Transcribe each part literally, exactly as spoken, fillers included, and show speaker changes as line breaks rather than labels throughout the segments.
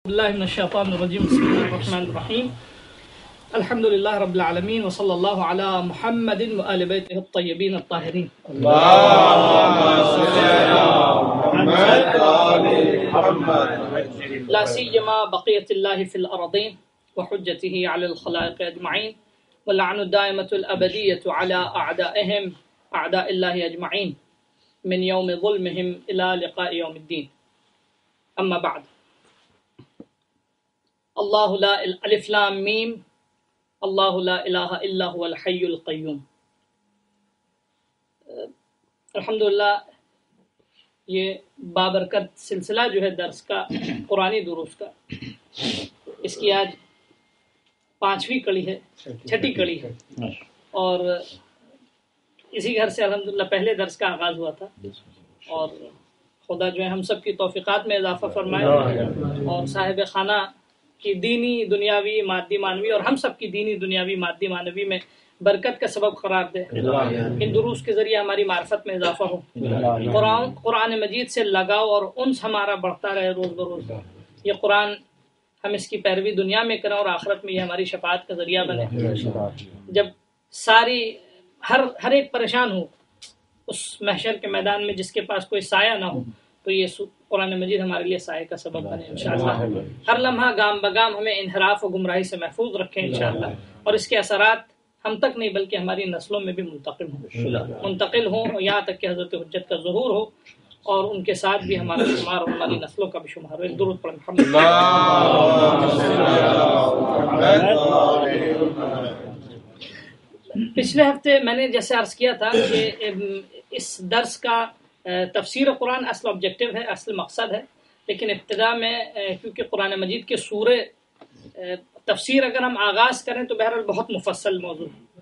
اللہ من الشیطان الرجیم بسم اللہ الرحمن الرحیم الحمد للہ رب العالمین وصلی اللہ علی محمد وآل بیتہ الطیبین الطاہرین لا سیما بقیت اللہ فی الارضین وحجتہ علی الخلائق اجمعین واللعن الدائمۃ الابدیۃ علی اعدائہم اعداء اللہ اجمعین من یوم ظلمہم الی لقاء یوم الدین اما بعد اللہ لا الف لام میم اللہ لا الہ الا هو الحی القیوم۔ الحمدللہ یہ بابرکت سلسلہ جو ہے درس کا قرآنی دروس کا، اس کی آج پانچویں کڑی ہے، چھٹی کڑی ہے، اور اسی گھر سے الحمدللہ پہلے درس کا آغاز ہوا تھا، اور خدا جو ہے ہم سب کی توفیقات میں اضافہ فرمائے اور صاحب خانہ کی دینی دنیاوی مادی معنوی اور ہم سب کی دینی دنیاوی مادی معنوی میں برکت کا سبب قرار دے۔ ان دروس کے ذریعے ہماری معرفت میں اضافہ ہو، قرآن قرآن مجید سے لگاؤ اور انس ہمارا بڑھتا رہے روز بروز۔ یہ قرآن ہم اس کی پیروی دنیا میں کریں اور آخرت میں یہ ہماری شفاعت کا ذریعہ بنے۔ جب ساری ہر ہر ایک پریشان ہو اس محشر کے میدان میں جس کے پاس کوئی سایہ نہ ہو، تو یہ قرآن مجید ہمارے لیے سائے کا سبب بنے انشاءاللہ۔ ہر لمحہ گام بگام ہمیں انحراف و گمراہی سے محفوظ رکھیں انشاءاللہ، اور اس کے اثرات ہم تک نہیں بلکہ ہماری نسلوں میں بھی منتقل ہوں منتقل ہوں یہاں تک کہ حضرت حجت کا ظہور ہو، اور ان کے ساتھ بھی ہمارا شمار اور ہماری نسلوں کا بھی شمار ہو۔ درود پڑھیں الحمدللہ۔ پچھلے ہفتے میں نے جیسے عرض کیا تھا کہ اس درس کا تفسیر قرآن اصل آبجیکٹو ہے، اصل مقصد ہے، لیکن ابتدا میں کیونکہ قرآن مجید کے سورے تفسیر اگر ہم آغاز کریں تو بہرحال بہت مفصل موضوع ہے،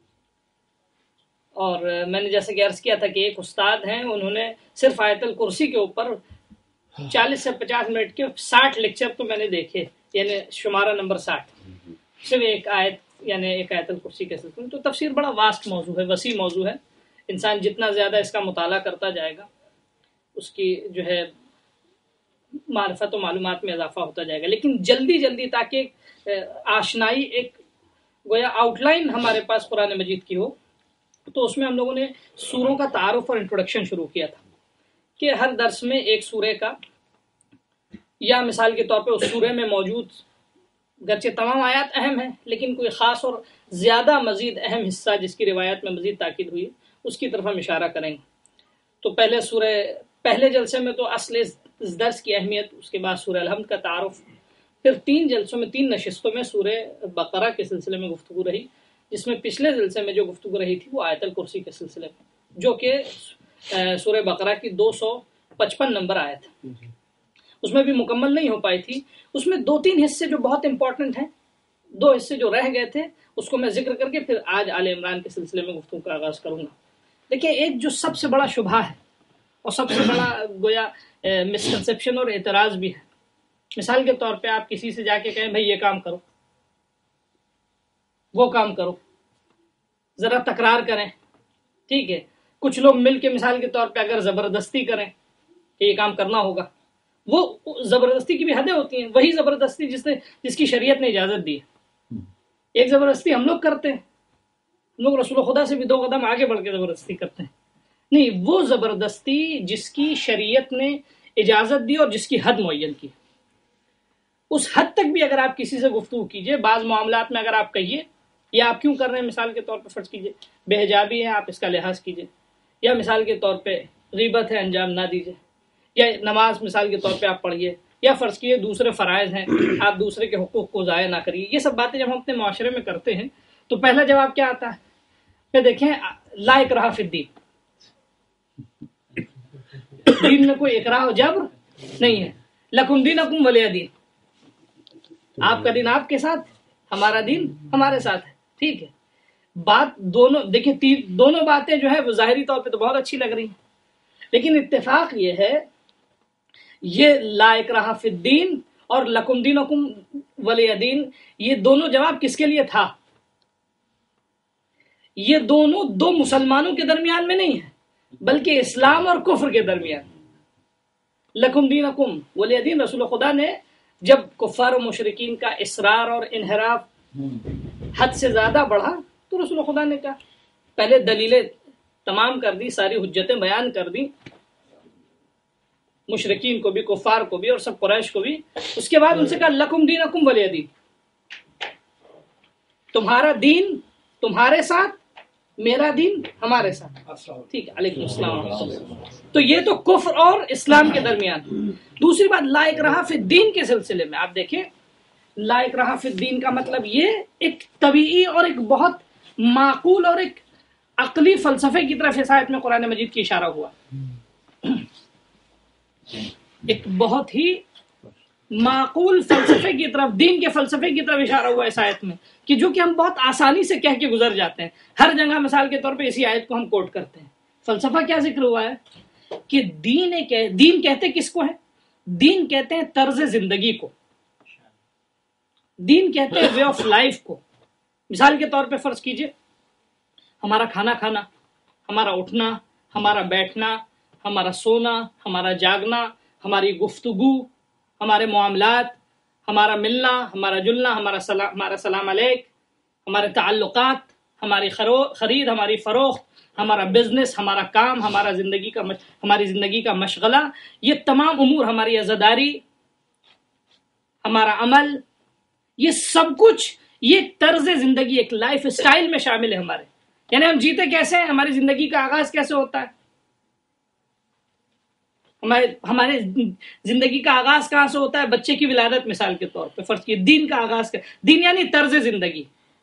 اور میں نے جیسے کہ عرض کیا تھا کہ ایک استاد ہیں، انہوں نے صرف آیت الکرسی کے اوپر چالیس سے پچاس منٹ کے ساٹھ لیکچر تو میں نے دیکھے، یعنی شمارہ نمبر ساٹھ، صرف ایک آیت یعنی ایک آیت الکرسی کے سلسلے میں۔ تو تفسیر بڑا واسٹ موضوع ہے، وسیع موضوع ہے، انسان جتنا زیادہ اس کا مطالعہ کرتا جائے گا اس کی جو ہے معرفت و معلومات میں اضافہ ہوتا جائے گا، لیکن جلدی جلدی تاکہ آشنائی ایک گویا آؤٹ لائن ہمارے پاس قرآن مجید کی ہو، تو اس میں ہم لوگوں نے سوروں کا تعارف اور انٹروڈکشن شروع کیا تھا کہ ہر درس میں ایک سورے کا، یا مثال کے طور پہ اس سورے میں موجود گرچہ تمام آیات اہم ہیں لیکن کوئی خاص اور زیادہ مزید اہم حصہ جس کی روایت میں مزید تاکید ہوئی اس کی طرف ہم اشارہ کریں گے۔ تو پہلے سورہ پہلے جلسے میں تو اصل اس درس کی اہمیت، اس کے بعد سورہ الحمد کا تعارف، پھر تین جلسوں میں تین نشستوں میں سورہ بقرہ کے سلسلے میں گفتگو رہی، جس میں پچھلے جلسے میں جو گفتگو رہی تھی وہ آیت الکرسی کے سلسلے میں، جو کہ سورہ بقرہ کی دو سو پچپن نمبر آیت، اس میں بھی مکمل نہیں ہو پائی تھی۔ اس میں دو تین حصے جو بہت امپورٹنٹ ہیں، دو حصے جو رہ گئے تھے اس کو میں ذکر کر کے پھر آج آل عمران کے سلسلے میں گفتگو کا آغاز کروں گا۔ دیکھیں، ایک جو سب سے بڑا شبہ ہے اور سب سے بڑا گویا مسکنسیپشن اور اعتراض بھی ہے، مثال کے طور پہ آپ کسی سے جا کے کہیں بھائی یہ کام کرو، وہ کام کرو، ذرا تکرار کریں، ٹھیک ہے، کچھ لوگ مل کے مثال کے طور پہ اگر زبردستی کریں کہ یہ کام کرنا ہوگا، وہ زبردستی کی بھی حدیں ہوتی ہیں، وہی زبردستی جس نے جس کی شریعت نے اجازت دی ہے۔ ایک زبردستی ہم لوگ کرتے ہیں، ہم لوگ رسول خدا سے بھی دو قدم آگے بڑھ کے زبردستی کرتے ہیں، نہیں، وہ زبردستی جس کی شریعت نے اجازت دی اور جس کی حد معین کی، اس حد تک بھی اگر آپ کسی سے گفتگو کیجئے، بعض معاملات میں اگر آپ کہیے یا آپ کیوں کر رہے ہیں، مثال کے طور پہ فرض کیجئے بے حجابی ہے، آپ اس کا لحاظ کیجئے، یا مثال کے طور پہ غیبت ہے، انجام نہ دیجئے، یا نماز مثال کے طور پہ آپ پڑھیے، یا فرض کیجئے دوسرے فرائض ہیں، آپ دوسرے کے حقوق کو ضائع نہ کریے۔ یہ سب باتیں جب ہم اپنے معاشرے میں کرتے ہیں تو پہلا جواب کیا آتا ہے؟ پھر دیکھیں، لا اکراہ فی الدین، دین میں کوئی اکراہ و جبر نہیں ہے، لکم دینکم ولی دین، آپ کا دین آپ کے ساتھ، ہمارا دین ہمارے ساتھ ہے، ٹھیک ہے۔ بات دونوں دیکھیں، دونوں باتیں جو ہے وہ ظاہری طور پہ تو بہت اچھی لگ رہی ہیں، لیکن اتفاق یہ ہے، یہ لا اکراہ فی الدین اور لکم دینکم ولی دین، یہ دونوں جواب کس کے لیے تھا؟ یہ دونوں دو مسلمانوں کے درمیان میں نہیں ہے بلکہ اسلام اور کفر کے درمیان۔ لکم دینکم ولی دین، رسول خدا نے جب کفار و مشرکین کا اصرار اور انحراف حد سے زیادہ بڑھا تو رسول خدا نے کہا پہلے دلیلیں تمام کر دی، ساری حجتیں بیان کر دی، مشرکین کو بھی، کفار کو بھی اور سب قریش کو بھی. اس کے بعد ان سے کہا لکم دینکم ولی دین، تمہارا دین تمہارے ساتھ، میرا دین ہمارے ساتھ. ٹھیک ہے، علیکم السلام. تو یہ تو کفر اور اسلام کے درمیان. دوسری بات لا اکراہ فی الدین کے سلسلے میں آپ دیکھیں، لا اکراہ فی الدین کا مطلب یہ ایک طبیعی اور ایک بہت معقول اور ایک عقلی فلسفے کی طرف اس آیت میں قرآن مجید کی اشارہ ہوا. ایک بہت ہی معقول فلسفے کی طرف، دین کے فلسفے کی طرف اشارہ ہوا اس آیت میں، کہ جو کہ ہم بہت آسانی سے کہہ کے گزر جاتے ہیں. ہر جگہ مثال کے طور پہ اسی آیت کو ہم کوٹ کرتے ہیں. فلسفہ کیا ذکر ہوا ہے کہ دین ایک ہے. دین کہتے کس کو ہے؟ دین کہتے ہیں طرز زندگی کو، دین کہتے ہیں وے آف لائف کو. مثال کے طور پہ فرض کیجئے ہمارا کھانا کھانا، ہمارا اٹھنا، ہمارا بیٹھنا، ہمارا سونا، ہمارا جاگنا، ہماری گفتگو، ہمارے معاملات، ہمارا ملنا، ہمارا جلنا، ہمارا سلام، ہمارا سلام علیک، ہمارے تعلقات، ہماری خرید، ہماری فروخت، ہمارا بزنس، ہمارا کام، ہمارا زندگی کا مش... ہماری زندگی کا مشغلہ، یہ تمام امور، ہماری عزاداری، ہمارا عمل، یہ سب کچھ یہ طرز زندگی، ایک لائف اسٹائل میں شامل ہے ہمارے. یعنی ہم جیتے کیسے ہیں، ہماری زندگی کا آغاز کیسے ہوتا ہے، ہمارے ہمارے زندگی کا آغاز کہاں سے ہوتا ہے. بچے کی ولادت مثال کے طور پہ فرض کیے، دین کا آغاز کا، دین یعنی طرز زندگی،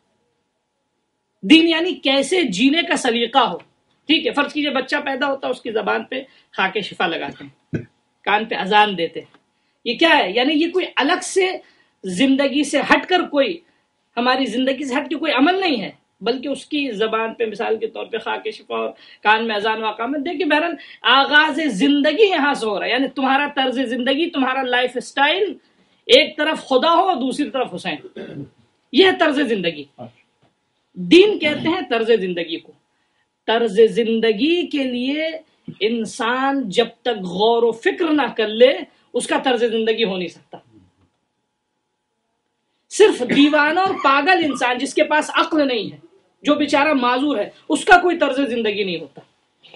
دین یعنی کیسے جینے کا سلیقہ ہو. ٹھیک ہے، فرض کیجئے بچہ پیدا ہوتا ہے، اس کی زبان پہ خاک شفا لگاتے ہیں، کان پہ اذان دیتے ہیں. یہ کیا ہے؟ یعنی یہ کوئی الگ سے زندگی سے ہٹ کر، کوئی ہماری زندگی سے ہٹ کے کوئی عمل نہیں ہے، بلکہ اس کی زبان پہ مثال کے طور پہ خاک شفا اور کان میں اذان واقع میں. دیکھیے بہرحال آغاز زندگی یہاں سے ہو رہا ہے. یعنی تمہارا طرز زندگی، تمہارا لائف اسٹائل، ایک طرف خدا ہو اور دوسری طرف حسین، یہ ہے طرز زندگی. دین کہتے ہیں طرز زندگی کو. طرز زندگی کے لیے انسان جب تک غور و فکر نہ کر لے اس کا طرز زندگی ہو نہیں سکتا. صرف دیوانہ اور پاگل انسان جس کے پاس عقل نہیں ہے، جو بیچارہ معذور ہے، اس کا کوئی طرز زندگی نہیں ہوتا.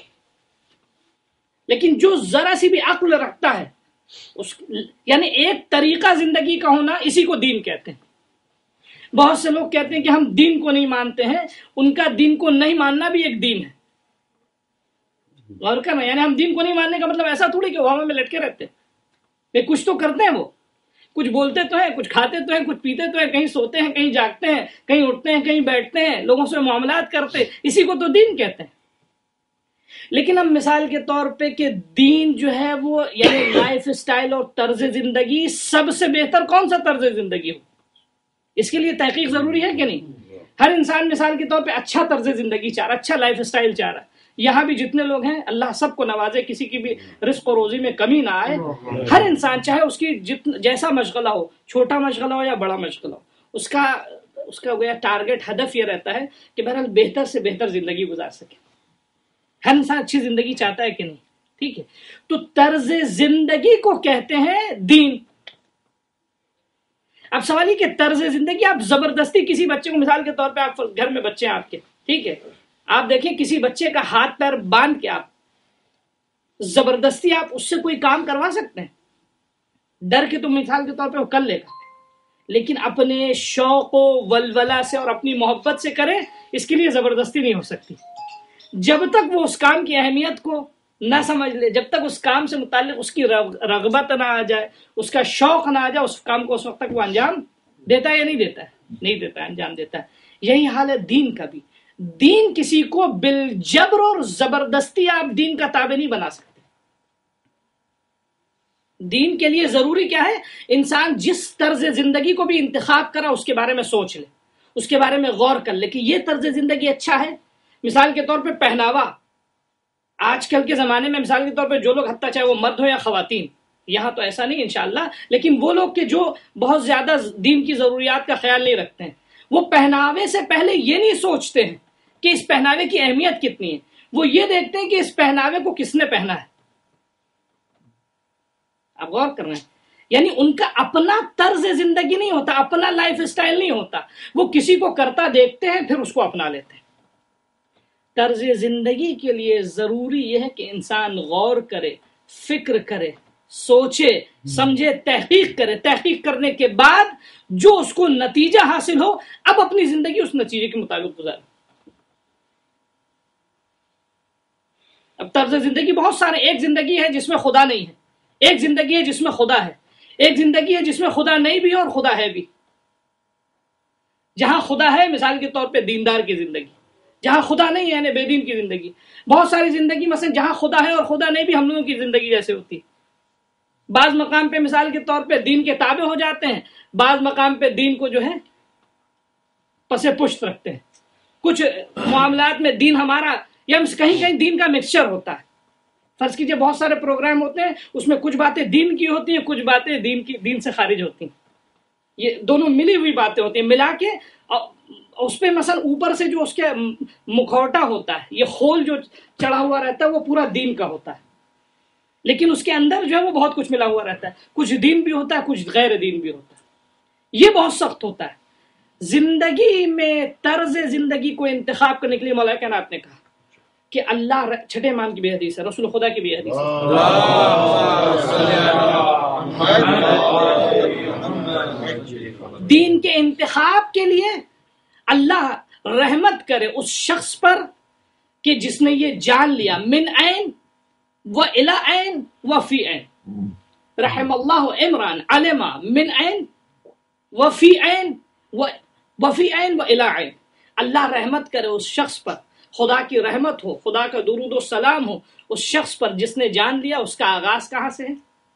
لیکن جو ذرا سی بھی عقل رکھتا ہے، اس یعنی ایک طریقہ زندگی کا ہونا، اسی کو دین کہتے ہیں. بہت سے لوگ کہتے ہیں کہ ہم دین کو نہیں مانتے ہیں، ان کا دین کو نہیں ماننا بھی ایک دین ہے. غور کرنا، یعنی ہم دین کو نہیں ماننے کا مطلب ایسا تھوڑی کہ وہ ہوا میں لٹکے رہتے ہیں. کچھ تو کرتے ہیں، وہ کچھ بولتے تو ہیں، کچھ کھاتے تو ہیں، کچھ پیتے تو ہیں، کہیں سوتے ہیں، کہیں جاگتے ہیں، کہیں اٹھتے ہیں، کہیں بیٹھتے ہیں، لوگوں سے معاملات کرتے، اسی کو تو دین کہتے ہیں. لیکن ہم مثال کے طور پہ کہ دین جو ہے وہ یعنی لائف اسٹائل اور طرز زندگی، سب سے بہتر کون سا طرز زندگی ہو، اس کے لیے تحقیق ضروری ہے کہ نہیں؟ ہر انسان مثال کے طور پہ اچھا طرز زندگی چاہ رہا ہے، اچھا لائف اسٹائل چاہ رہا ہے. یہاں بھی جتنے لوگ ہیں اللہ سب کو نوازے، کسی کی بھی رزق و روزی میں کمی نہ آئے. ہر انسان چاہے اس کی جتنا جیسا مشغلہ ہو، چھوٹا مشغلہ ہو یا بڑا مشغلہ ہو، اس کا اس کا گویا ٹارگٹ، ہدف یہ رہتا ہے کہ بہرحال بہتر سے بہتر زندگی گزار سکے. ہر انسان اچھی زندگی چاہتا ہے کہ نہیں؟ ٹھیک ہے، تو طرز زندگی کو کہتے ہیں دین. اب سوال یہ کہ طرز زندگی آپ زبردستی کسی بچے کو، مثال کے طور پہ آپ گھر میں بچے ہیں آپ کے، ٹھیک ہے، آپ دیکھیں کسی بچے کا ہاتھ پیر باندھ کے آپ زبردستی آپ اس سے کوئی کام کروا سکتے ہیں؟ ڈر کے تو مثال کے طور پہ وہ کر لے گا، لیکن اپنے شوق و ولولہ سے اور اپنی محبت سے کرے، اس کے لیے زبردستی نہیں ہو سکتی. جب تک وہ اس کام کی اہمیت کو نہ سمجھ لے، جب تک اس کام سے متعلق اس کی رغبت نہ آ جائے، اس کا شوق نہ آ جائے، اس کام کو اس وقت تک وہ انجام دیتا ہے یا نہیں دیتا ہے؟ نہیں دیتا ہے، انجام دیتا ہے. یہی حال ہے دین کا بھی. دین کسی کو بالجبر اور زبردستی آپ دین کا تابع نہیں بنا سکتے. دین کے لیے ضروری کیا ہے؟ انسان جس طرز زندگی کو بھی انتخاب کرا اس کے بارے میں سوچ لے، اس کے بارے میں غور کر لے کہ یہ طرز زندگی اچھا ہے. مثال کے طور پہ پہناوا، آج کل کے زمانے میں مثال کے طور پہ جو لوگ حتیٰ چاہے وہ مرد ہو یا خواتین، یہاں تو ایسا نہیں انشاءاللہ، لیکن وہ لوگ کہ جو بہت زیادہ دین کی ضروریات کا خیال نہیں رکھتے ہیں، وہ پہناوے سے پہلے یہ نہیں سوچتے ہیں کہ اس پہناوے کی اہمیت کتنی ہے، وہ یہ دیکھتے ہیں کہ اس پہناوے کو کس نے پہنا ہے. آپ غور کر رہے ہیں، یعنی ان کا اپنا طرز زندگی نہیں ہوتا، اپنا لائف اسٹائل نہیں ہوتا، وہ کسی کو کرتا دیکھتے ہیں پھر اس کو اپنا لیتے ہیں۔ طرز زندگی کے لیے ضروری یہ ہے کہ انسان غور کرے، فکر کرے، سوچے سمجھے، تحقیق کرے، تحقیق کرنے کے بعد جو اس کو نتیجہ حاصل ہو اب اپنی زندگی اس نتیجے کے مطابق گزارے۔ اب طرز زندگی بہت سارے، ایک زندگی ہے جس میں خدا نہیں ہے، ایک زندگی ہے جس میں خدا ہے، ایک زندگی ہے جس میں خدا نہیں بھی ہے اور خدا ہے بھی۔ جہاں خدا ہے مثال کے طور پہ دیندار کی زندگی، جہاں خدا نہیں ہے یعنی بے دین کی زندگی۔ بہت ساری زندگی مثلا جہاں خدا ہے اور خدا نہیں بھی ہم لوگوں کی زندگی جیسے ہوتی۔ بعض مقام پہ مثال کے طور پہ دین کے تابع ہو جاتے ہیں، بعض مقام پہ دین کو جو ہے پسے پشت رکھتے ہیں۔ کچھ معاملات میں دین ہمارا یا کہیں کہیں دین کا مکسچر ہوتا ہے۔ فرض کیجئے بہت سارے پروگرام ہوتے ہیں، اس میں کچھ باتیں دین کی ہوتی ہیں، کچھ باتیں دین کی دین سے خارج ہوتی ہیں۔ یہ دونوں ملی ہوئی باتیں ہوتی ہیں، ملا کے اس پہ مثلا اوپر سے جو اس کے مکھوٹا ہوتا ہے، یہ خول جو چڑھا ہوا رہتا ہے وہ پورا دین کا ہوتا ہے، لیکن اس کے اندر جو ہے وہ بہت کچھ ملا ہوا رہتا ہے، کچھ دین بھی ہوتا ہے، کچھ غیر دین بھی ہوتا ہے۔ یہ بہت سخت ہوتا ہے۔ زندگی میں طرز زندگی کو انتخاب کرنے کے لیے مولا کائنات نے کہا کہ اللہ، چھٹے امام کی بھی حدیث ہے، رسول خدا کی بھی حدیث ہے، دین کے انتخاب کے لیے اللہ رحمت کرے اس شخص پر کہ جس نے یہ جان لیا من عین و الی عین و فی عین، رحم اللہ عمران علم من عین و فی عین و فی عین و الی عین۔ اللہ رحمت کرے اس شخص پر، خدا کی رحمت ہو، خدا کا درود و سلام ہو اس شخص پر جس نے جان لیا اس کا آغاز کہاں سے ہے،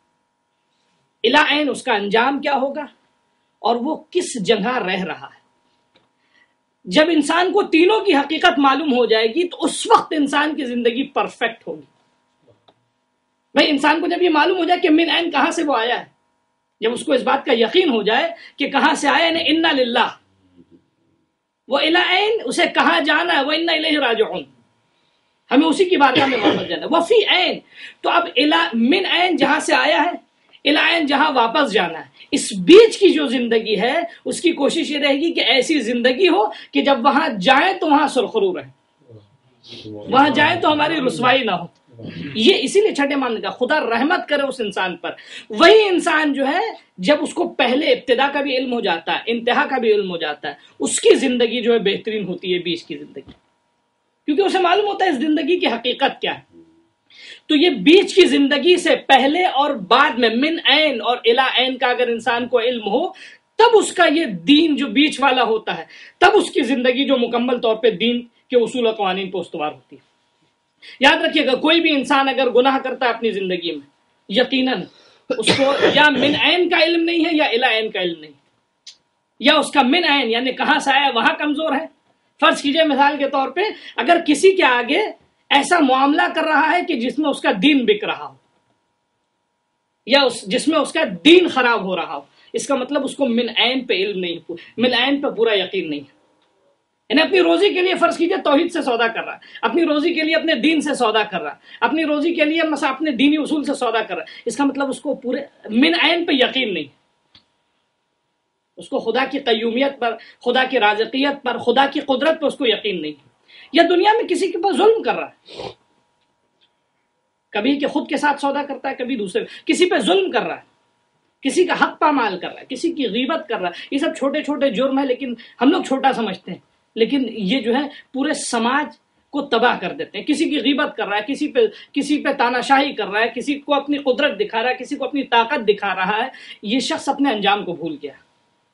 الی عین اس کا انجام کیا ہوگا، اور وہ کس جگہ رہ رہا ہے۔ جب انسان کو تینوں کی حقیقت معلوم ہو جائے گی تو اس وقت انسان کی زندگی پرفیکٹ ہوگی۔ بھائی انسان کو جب یہ معلوم ہو جائے کہ من عین کہاں سے وہ آیا ہے، جب اس کو اس بات کا یقین ہو جائے کہ کہاں سے آیا ہے، انا للہ وہ الی عین اسے کہاں جانا ہے، وہ انا الیہ راجعون، ہمیں اسی کی بارگاہ میں واپس جانا ہے، وہ فی عین تو اب من عین جہاں سے آیا ہے الی عین جہاں واپس جانا ہے، اس بیچ کی جو زندگی ہے اس کی کوشش یہ رہے گی کہ ایسی زندگی ہو کہ جب وہاں جائیں تو وہاں سرخرو رہے، وہاں جائیں تو ہماری رسوائی نہ ہو۔ یہ اسی لیے چھٹے مان کا خدا رحمت کرے اس انسان پر۔ وہی انسان جو ہے جب اس کو پہلے ابتدا کا بھی علم ہو جاتا ہے، انتہا کا بھی علم ہو جاتا ہے، اس کی زندگی جو ہے بہترین ہوتی ہے بیچ کی زندگی، کیونکہ اسے معلوم ہوتا ہے اس زندگی کی حقیقت کیا ہے۔ تو یہ بیچ کی زندگی سے پہلے اور بعد میں من عین اور الی عین کا اگر انسان کو علم ہو تب اس کا یہ دین جو بیچ والا ہوتا ہے، تب اس کی زندگی جو مکمل طور پہ دین کے اصول و قوانین پر استوار ہوتی ہے۔ یاد رکھیے گا کوئی بھی انسان اگر گناہ کرتا ہے اپنی زندگی میں یقیناً اس کو یا من عین کا علم نہیں ہے یا الی عین کا علم نہیں، یا اس کا من عین یعنی کہاں سے آیا وہاں کمزور ہے۔ فرض کیجئے مثال کے طور پہ اگر کسی کے آگے ایسا معاملہ کر رہا ہے کہ جس میں اس کا دین بک رہا ہو یا اس جس میں اس کا دین خراب ہو رہا ہو، اس کا مطلب اس کو من عین پہ علم نہیں، من عین پہ پورا یقین نہیں ہے۔ یعنی اپنی روزی کے لیے فرض کیجئے توحید سے سودا کر رہا ہے، اپنی روزی کے لیے اپنے دین سے سودا کر رہا ہے، اپنی روزی کے لیے مثلا اپنے دینی اصول سے سودا کر رہا ہے، اس کا مطلب اس کو پورے من عین پہ یقین نہیں، اس کو خدا کی قیومیت پر، خدا کی رازقیت پر، خدا کی قدرت پر اس کو یقین نہیں، یا دنیا میں کسی کے پاس ظلم کر رہا ہے، کبھی کہ خود کے ساتھ سودا کرتا ہے، کبھی دوسرے کسی پہ ظلم کر رہا ہے، کسی کا حق پامال کر رہا ہے، کسی کی غیبت کر رہا ہے، یہ سب چھوٹے چھوٹے جرم ہیں لیکن ہم لوگ چھوٹا سمجھتے ہیں، لیکن یہ جو ہے پورے سماج کو تباہ کر دیتے ہیں۔ کسی کی غیبت کر رہا ہے، کسی پہ کسی پہ تاناشاہی کر رہا ہے، کسی کو اپنی قدرت دکھا رہا ہے، کسی کو اپنی طاقت دکھا رہا ہے، یہ شخص اپنے انجام کو بھول گیا۔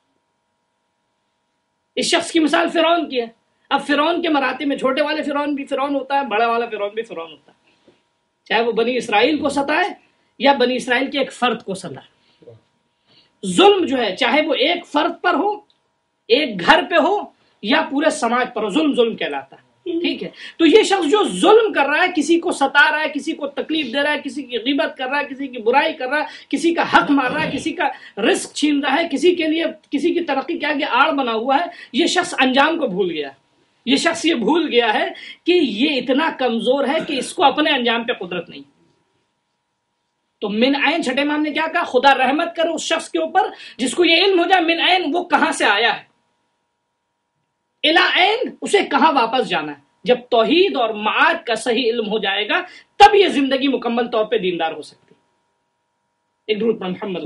اس شخص کی مثال فرعون کی ہے۔ اب فرعون کے مراتب میں چھوٹے والے فرعون بھی فرعون ہوتا ہے، بڑا والا فرعون بھی فرعون ہوتا ہے، چاہے وہ بنی اسرائیل کو ستائے یا بنی اسرائیل کے ایک فرد کو ستائے۔ ظلم جو ہے چاہے وہ ایک فرد پر ہو، ایک گھر پہ ہو یا پورے سماج پر ہو، ظلم ظلم کہلاتا ہے۔ ٹھیک ہے، تو یہ شخص جو ظلم کر رہا ہے، کسی کو ستا رہا ہے، کسی کو تکلیف دے رہا ہے، کسی کی غیبت کر رہا ہے، کسی کی برائی کر رہا ہے، کسی کا حق مار رہا ہے، کسی کا رزق چھین رہا ہے، کسی کے لیے کسی کی ترقی کے آگے آڑ بنا ہوا ہے، یہ شخص انجام کو بھول گیا۔ یہ شخص یہ بھول گیا ہے کہ یہ اتنا کمزور ہے کہ اس کو اپنے انجام پہ قدرت نہیں، تو من عین چھٹے امام نے کیا کہا؟ خدا رحمت کرے اس شخص کے اوپر جس کو یہ علم ہو جائے من عین وہ کہاں سے آیا ہے، الی عین اسے کہاں واپس جانا ہے۔ جب توحید اور معاد کا صحیح علم ہو جائے گا تب یہ زندگی مکمل طور پہ دیندار ہو سکتی۔ ایک درود پر محمد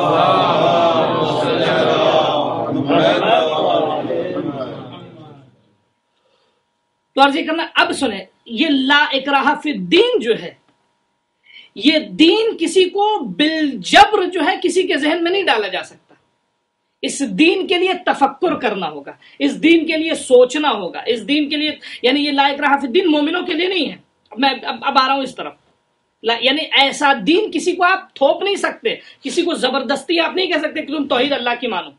تو عرض کرنا، اب سنیں، یہ لا اکراہ فی الدین جو ہے، یہ دین کسی کو بالجبر جو ہے کسی کے ذہن میں نہیں ڈالا جا سکتا۔ اس دین کے لیے تفکر کرنا ہوگا، اس دین کے لیے سوچنا ہوگا، اس دین کے لیے، یعنی یہ لا اکراہ فی الدین مومنوں کے لیے نہیں ہے۔ میں اب اب آ رہا ہوں اس طرف، یعنی ایسا دین کسی کو آپ تھوپ نہیں سکتے، کسی کو زبردستی آپ نہیں کہہ سکتے کہ تم توحید اللہ کی مانو،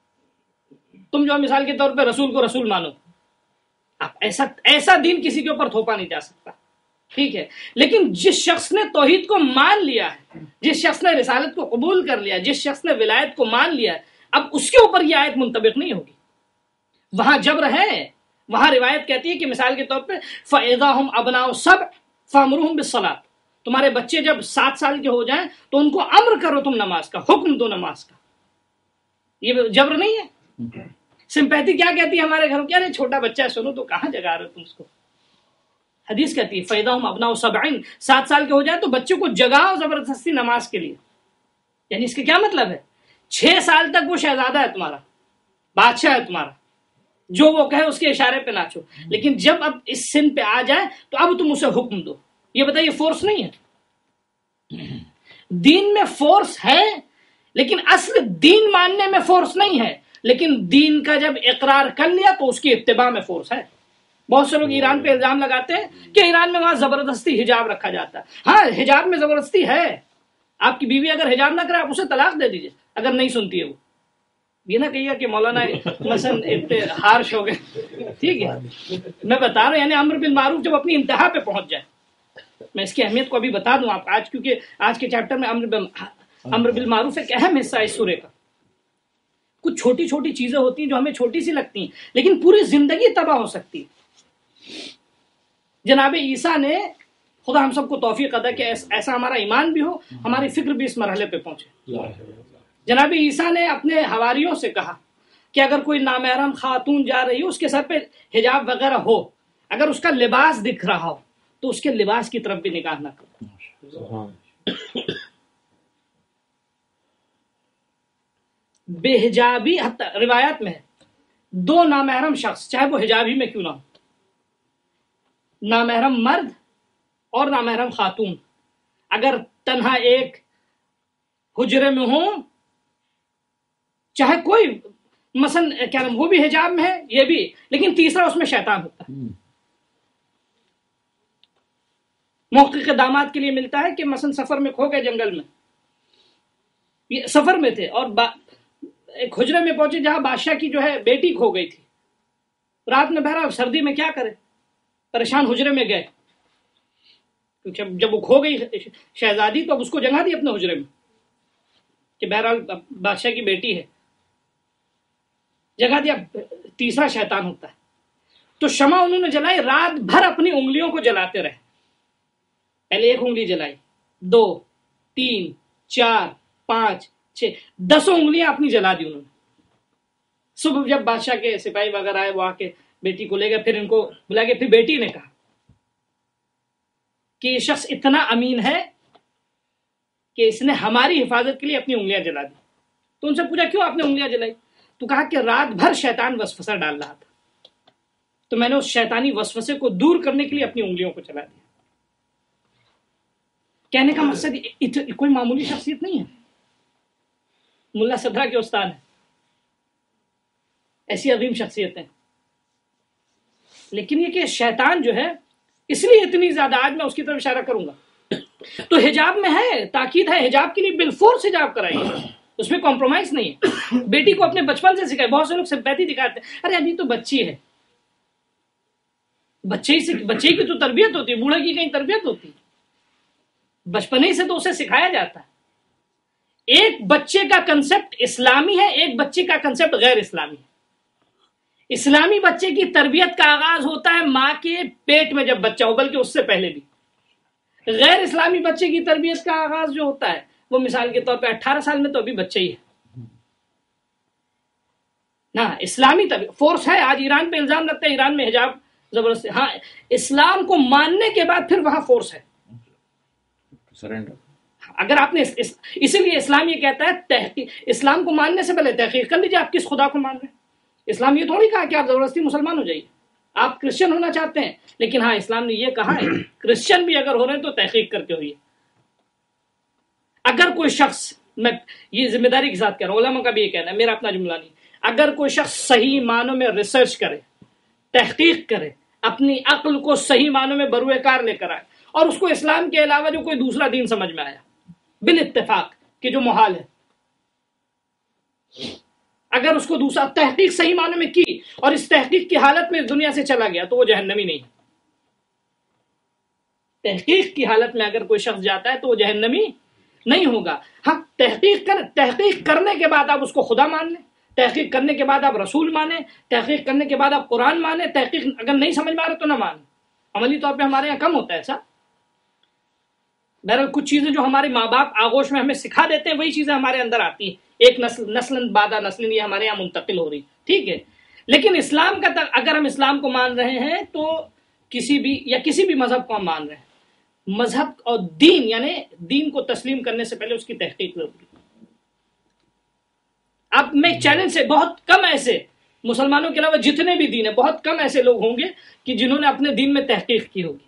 تم جو مثال کے طور پہ رسول کو رسول مانو، آپ ایسا ایسا دین کسی کے اوپر تھوپا نہیں جا سکتا، ٹھیک ہے۔ لیکن جس شخص نے توحید کو مان لیا ہے، جس شخص نے رسالت کو قبول کر لیا، جس شخص نے ولایت کو مان لیا ہے، اب اس کے اوپر یہ آیت منطبق نہیں ہوگی۔ وہاں جبر ہے، وہاں روایت کہتی ہے کہ مثال کے طور پہ فَإِذَا هُمْ أَبْنَاءُ السَّبْعِ فَأْمُرُوهُمْ بِالصَّلَاةِ، تمہارے بچے جب سات سال کے ہو جائیں تو ان کو امر کرو تم نماز کا، حکم دو نماز کا۔ یہ جبر نہیں ہے۔ سمپیتھی کیا کہتی ہے ہمارے گھروں، کیا رہے چھوٹا بچہ ہے سنو تو کہاں جگا رہے تم اس کو۔ حدیث کہتی ہے فَإِذَا هُمْ أَبْنَاءُ سَبْعٍ، سات سال کے ہو جائیں تو بچوں کو جگاؤ زبردستی نماز کے لیے۔ یعنی اس کا کیا مطلب ہے؟ چھ سال تک وہ شہزادہ ہے تمہارا، بادشاہ ہے تمہارا، جو وہ کہے اس کے اشارے پہ ناچو، لیکن جب اب اس سن پہ آ جائے تو اب تم اسے حکم دو۔ یہ بتائیے فورس نہیں ہے؟ دین میں فورس ہے، لیکن اصل دین ماننے میں فورس نہیں ہے، لیکن دین کا جب اقرار کر لیا تو اس کی اتباع میں فورس ہے۔ بہت سے لوگ ایران پہ الزام لگاتے ہیں کہ ایران میں وہاں زبردستی حجاب رکھا جاتا ہے۔ ہاں حجاب میں زبردستی ہے، آپ کی بیوی اگر حجاب نہ کرے آپ اسے طلاق دے دیجیے اگر نہیں سنتی ہے وہ۔ یہ نہ کہیے کہ مولانا مثلا اتنے ہارش ہو گئے، ٹھیک ہے، میں بتا رہا ہوں یعنی امر بالمعروف جب اپنی انتہا پہ پہنچ جائے۔ میں اس کی اہمیت کو ابھی بتا دوں آپ آج، کیونکہ آج کے چیپٹر میں امر امر بالمعروف ایک اہم حصہ ہے اس سورے کا۔ کچھ چھوٹی چھوٹی چیزیں ہوتی ہیں جو ہمیں چھوٹی سی لگتی ہیں لیکن پوری زندگی تباہ ہو سکتی ہے۔ جناب عیسیٰ نے، خدا ہم سب کو توفیق عطا کہ ایسا ہمارا ایمان بھی ہو، ہماری فکر بھی اس مرحلے پہ پہنچے۔ جناب عیسیٰ نے اپنے حواریوں سے کہا کہ اگر کوئی نامحرم خاتون جا رہی ہو، اس کے سر پہ حجاب وغیرہ ہو، اگر اس کا لباس دکھ رہا ہو تو اس کے لباس کی طرف بھی نگاہ نہ کرو۔ بے حجابی، حتی روایات میں ہے دو نامحرم شخص، چاہے وہ حجابی میں کیوں نہ ہو، نامحرم مرد اور نامحرم خاتون، اگر تنہا ایک حجرے میں ہوں، چاہے کوئی مثلا کیا نام وہ بھی حجاب میں ہے یہ بھی، لیکن تیسرا اس میں شیطان ہوتا ہے۔ محقق داماد کے لیے ملتا ہے کہ مثلا سفر میں کھو گئے جنگل میں، یہ سفر میں تھے اور با ایک حجرے میں پہنچے جہاں بادشاہ کی جو ہے بیٹی کھو گئی تھی، رات میں بہرحال سردی میں کیا کرے، پریشان حجرے میں گئے، کیونکہ جب وہ کھو گئی شہزادی تو اب اس کو جگہ دی اپنے حجرے میں کہ بہرحال بادشاہ کی بیٹی ہے، جگہ دیا۔ تیسرا شیطان ہوتا ہے، تو شمع انہوں نے جلائی، رات بھر اپنی انگلیوں کو جلاتے رہے، پہلے ایک انگلی جلائی، دو، تین، چار، پانچ، چھ، دسوں انگلیاں اپنی جلا دی انہوں نے۔ صبح جب بادشاہ کے سپاہی وغیرہ آئے وہ آ کے بیٹی کو لے گئے، پھر ان کو بلا کے پھر بیٹی نے کہا کہ یہ شخص اتنا امین ہے کہ اس نے ہماری حفاظت کے لیے اپنی انگلیاں جلا دی۔ تو ان سے پوچھا کیوں آپ نے انگلیاں جلائی؟ تو کہا کہ رات بھر شیطان وسوسہ ڈال رہا تھا، تو میں نے اس شیطانی وسوسے کو دور کرنے کے لیے اپنی انگلیوں کو چلا دیا۔ کہنے کا مقصد کوئی معمولی شخصیت نہیں ہے، ملا صدرہ کے استاد ہیں، ایسی عظیم شخصیتیں، لیکن یہ کہ شیطان جو ہے اس لیے اتنی زیادہ، آج میں اس کی طرف اشارہ کروں گا۔ تو حجاب میں ہے، تاکید ہے، حجاب کے لیے بالفورس حجاب کرائیے، اس میں کمپرومائز نہیں ہے۔ بیٹی کو اپنے بچپن سے سکھائے، بہت سے لوگ سمپیتھی دکھاتے ہیں، ارے ابھی تو بچی ہے، بچے سے بچے کی تو تربیت ہوتی ہے، بوڑھے کی کہیں تربیت ہوتی ہے، بچپن ہی سے تو اسے سکھایا جاتا ہے۔ ایک بچے کا کنسپٹ اسلامی ہے، ایک بچے کا کنسپٹ غیر اسلامی ہے۔ اسلامی بچے کی تربیت کا آغاز ہوتا ہے ماں کے پیٹ میں جب بچہ ہو، بلکہ اس سے پہلے بھی۔ غیر اسلامی بچے کی تربیت کا آغاز جو ہوتا ہے وہ مثال کے طور پہ اٹھارہ سال میں تو ابھی بچہ ہی ہے نا. اسلامی تربیت فورس ہے. آج ایران پہ الزام لگتا ہے ایران میں حجاب زبردستی. ہاں اسلام کو ماننے کے بعد پھر وہاں فورس ہے سرنڈر. اگر آپ نے اسی لیے اسلام یہ کہتا ہے تحقیق, اسلام کو ماننے سے پہلے تحقیق کر لیجیے آپ کس خدا کو مان رہے ہیں. اسلام یہ تھوڑی کہا کہ آپ زبردستی مسلمان ہو جائیے. آپ کرسچن ہونا چاہتے ہیں لیکن ہاں اسلام نے یہ کہا ہے کرسچن بھی اگر ہو رہے ہیں تو تحقیق کر کے ہوئیے. اگر کوئی شخص, میں یہ ذمہ داری کے ساتھ کہہ رہا ہوں, علماء کا بھی یہ کہنا ہے, میرا اپنا جملہ نہیں, اگر کوئی شخص صحیح معنوں میں ریسرچ کرے, تحقیق کرے, اپنی عقل کو صحیح معنوں میں بروئے کار لے کر آئے اور اس کو اسلام کے علاوہ جو کوئی دوسرا دین سمجھ میں آیا بالاتفاق کہ جو محال ہے, اگر اس کو دوسرا تحقیق صحیح معنوں میں کی اور اس تحقیق کی حالت میں اس دنیا سے چلا گیا تو وہ جہنمی نہیں. تحقیق کی حالت میں اگر کوئی شخص جاتا ہے تو وہ جہنمی نہیں ہوگا. ہاں تحقیق کر تحقیق کرنے کے بعد آپ اس کو خدا مان لیں, تحقیق کرنے کے بعد آپ رسول مانیں, تحقیق کرنے کے بعد آپ قرآن مانیں. تحقیق اگر نہیں سمجھ میں آ رہا تو نہ مانیں. عملی طور پہ ہمارے یہاں کم ہوتا ہے ایسا. بہرحال کچھ چیزیں جو ہمارے ماں باپ آغوش میں ہمیں سکھا دیتے ہیں وہی چیزیں ہمارے اندر آتی ہیں, ایک نسل نسل بعد نسل یہ ہمارے یہاں منتقل ہو رہی, ٹھیک ہے. لیکن اسلام کا اگر ہم اسلام کو مان رہے ہیں تو کسی بھی یا کسی بھی مذہب کو ہم مان رہے ہیں, مذہب اور دین یعنی دین کو تسلیم کرنے سے پہلے اس کی تحقیق ضروری. اب میں ایک چیلنج سے, بہت کم ایسے مسلمانوں کے علاوہ جتنے بھی دین ہیں بہت کم ایسے لوگ ہوں گے کہ جنہوں نے اپنے دین میں تحقیق کی ہوگی.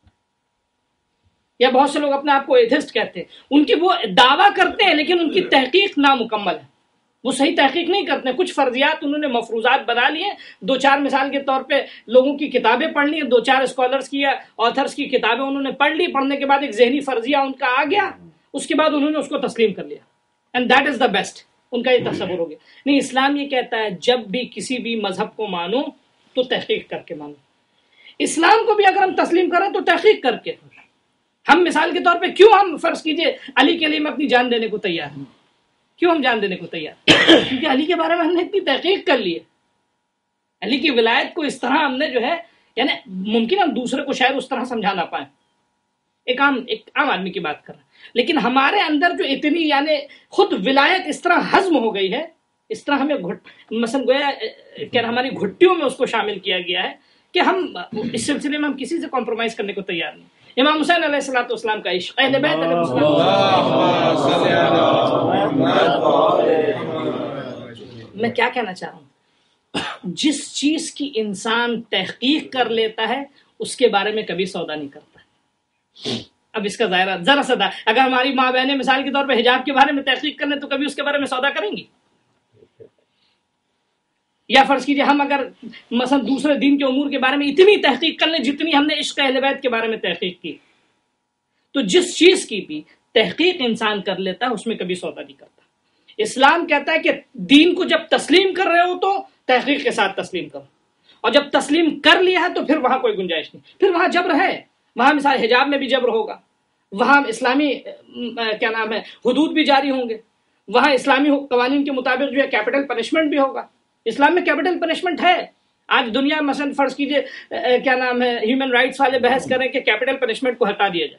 یا بہت سے لوگ اپنے آپ کو ایتھسٹ کہتے ہیں, ان کی وہ دعویٰ کرتے ہیں لیکن ان کی تحقیق نامکمل ہے, وہ صحیح تحقیق نہیں کرتے. کچھ فرضیات انہوں نے مفروضات بنا لیے, دو چار مثال کے طور پہ لوگوں کی کتابیں پڑھ لی, دو چار اسکالرس کی یا آتھرس کی کتابیں انہوں نے پڑھ لی, پڑھنے کے بعد ایک ذہنی فرضیہ ان کا آ گیا, اس کے بعد انہوں نے اس کو تسلیم کر لیا, and that is the best. ان کا یہ تصور ہو گیا. نہیں, اسلام یہ کہتا ہے جب بھی کسی بھی مذہب کو مانو تو تحقیق کر کے مانو. اسلام کو بھی اگر ہم تسلیم کریں تو تحقیق کر کے. ہم مثال کے طور پہ کیوں ہم فرض کیجئے علی کے لیے میں اپنی جان دینے کو تیار ہوں, کیوں ہم جان دینے کو تیار؟ کیونکہ علی کے بارے میں ہم نے اتنی تحقیق کر لی ہے. علی کی ولایت کو اس طرح ہم نے جو ہے, یعنی ممکن ہم دوسرے کو شاید اس طرح سمجھا نہ پائیں, ایک عام ایک عام آدمی کی بات کر رہے ہیں, لیکن ہمارے اندر جو اتنی یعنی خود ولایت اس طرح ہضم ہو گئی ہے, اس طرح ہمیں مثلا گویا کہ ہماری گھٹیوں میں اس کو شامل کیا گیا ہے کہ ہم اس سلسلے میں ہم کسی سے کمپرومائز کرنے کو تیار نہیں. امام حسین علیہ الصلوۃ والسلام کا عشق, اہل بیت علیہ السلام. میں کیا کہنا چاہ رہا ہوں, جس چیز کی انسان تحقیق کر لیتا ہے اس کے بارے میں کبھی سودا نہیں کرتا. اب اس کا ظاہرہ ذرا سا, اگر ہماری ماں بہنیں مثال کے طور پہ حجاب کے بارے میں تحقیق کرنے تو کبھی اس کے بارے میں سودا کریں گی؟ یا فرض کیجئے ہم اگر مثلا دوسرے دین کے امور کے بارے میں اتنی تحقیق کر لیں جتنی ہم نے عشق اہل بیت کے بارے میں تحقیق کی, تو جس چیز کی بھی تحقیق انسان کر لیتا ہے اس میں کبھی سودا نہیں کرتا. اسلام کہتا ہے کہ دین کو جب تسلیم کر رہے ہو تو تحقیق کے ساتھ تسلیم کرو, اور جب تسلیم کر لیا ہے تو پھر وہاں کوئی گنجائش نہیں, پھر وہاں جبر ہے. وہاں مثال حجاب میں بھی جبر ہوگا, وہاں اسلامی کیا نام ہے حدود بھی جاری ہوں گے, وہاں اسلامی قوانین کے مطابق جو ہے کیپٹل پنشمنٹ بھی ہوگا. اسلام میں کیپٹل پنشمنٹ ہے. آج دنیا مثلا فرض کیجئے کیا نام ہے ہیومن رائٹس والے بحث کریں کہ کیپٹل پنشمنٹ کو ہٹا دیا جائے.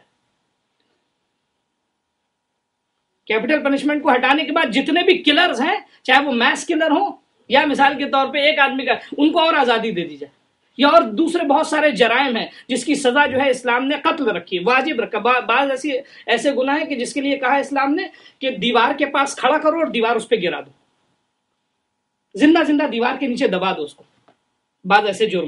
کیپٹل پنشمنٹ کو ہٹانے کے بعد جتنے بھی کلرز ہیں, چاہے وہ میس کلر ہوں یا مثال کے طور پہ ایک آدمی کا, ان کو اور آزادی دے دی جائے. یا اور دوسرے بہت سارے جرائم ہیں جس کی سزا جو ہے اسلام نے قتل رکھی, واجب رکھا. بعض ایسی ایسے گناہ ہیں کہ جس کے لیے کہا اسلام نے کہ دیوار کے پاس کھڑا کرو اور دیوار اس پہ گرا دو, زندہ زندہ دیوار کے نیچے دبا دو اس کو. بعض ایسے جرم.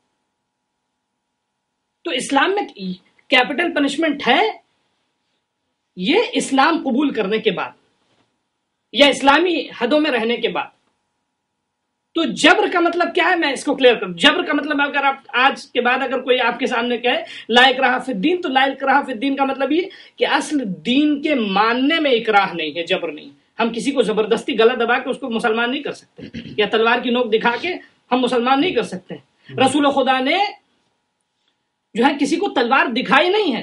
تو اسلام میں کیپٹل پنشمنٹ ہے. یہ اسلام قبول کرنے کے بعد یا اسلامی حدوں میں رہنے کے بعد. تو جبر کا مطلب کیا ہے, میں اس کو کلیئر کروں. جبر کا مطلب اگر آپ آج کے بعد اگر کوئی آپ کے سامنے کہے لا اکراہ فی الدین, تو لا اکراہ فی الدین کا مطلب یہ کہ اصل دین کے ماننے میں اکراہ نہیں ہے, جبر نہیں. ہم کسی کو زبردستی گلا دبا کے اس کو مسلمان نہیں کر سکتے, یا تلوار کی نوک دکھا کے ہم مسلمان نہیں کر سکتے. رسول خدا نے جو ہے کسی کو تلوار دکھائی نہیں ہے,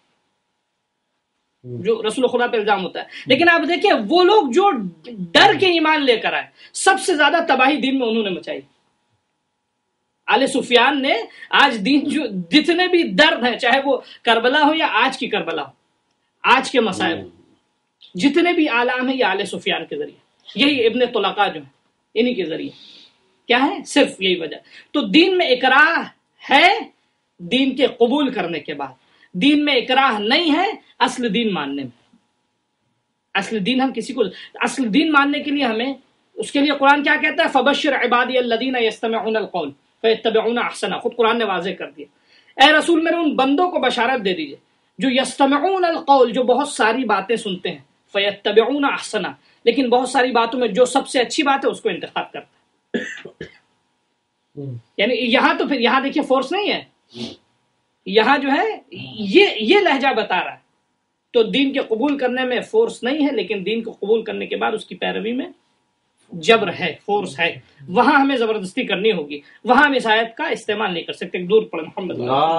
جو رسول خدا پہ الزام ہوتا ہے. لیکن آپ دیکھیں وہ لوگ جو ڈر کے ایمان لے کر آئے, سب سے زیادہ تباہی دین میں انہوں نے مچائی. آل سفیان نے آج دین جو جتنے بھی درد ہیں، چاہے وہ کربلا ہو یا آج کی کربلا ہو، آج کے مسائل جتنے بھی آلام ہیں یہ آل سفیان کے ذریعے، یہی ابن طلقاء جو ہیں انہی کے ذریعے کیا ہے، صرف یہی وجہ۔ تو دین میں اکراہ ہے دین کے قبول کرنے کے بعد، دین میں اکراہ نہیں ہے اصل دین ماننے میں۔ اصل دین ہم کسی کو اصل دین ماننے کے لیے ہمیں اس کے لیے قرآن کیا کہتا ہے، فبشر عبادی الذین یستمعون القول فیتبعون احسنہ، خود قرآن نے واضح کر دیا، اے رسول میرے ان بندوں کو بشارت دے دیجئے جو یستمعون القول، جو بہت ساری باتیں سنتے ہیں، فیتبعون احسنہ، لیکن بہت ساری باتوں میں جو سب سے اچھی بات ہے اس کو انتخاب کرتا ہے۔ یعنی یہاں تو پھر یہاں دیکھیے فورس نہیں ہے، یہاں جو ہے یہ یہ لہجہ بتا رہا ہے۔ تو دین کے قبول کرنے میں فورس نہیں ہے، لیکن دین کو قبول کرنے کے بعد اس کی پیروی میں جبر ہے، فورس ہے، وہاں ہمیں زبردستی کرنی ہوگی، وہاں ہم اس آیت کا استعمال نہیں کر سکتے۔ دور پڑھ محمد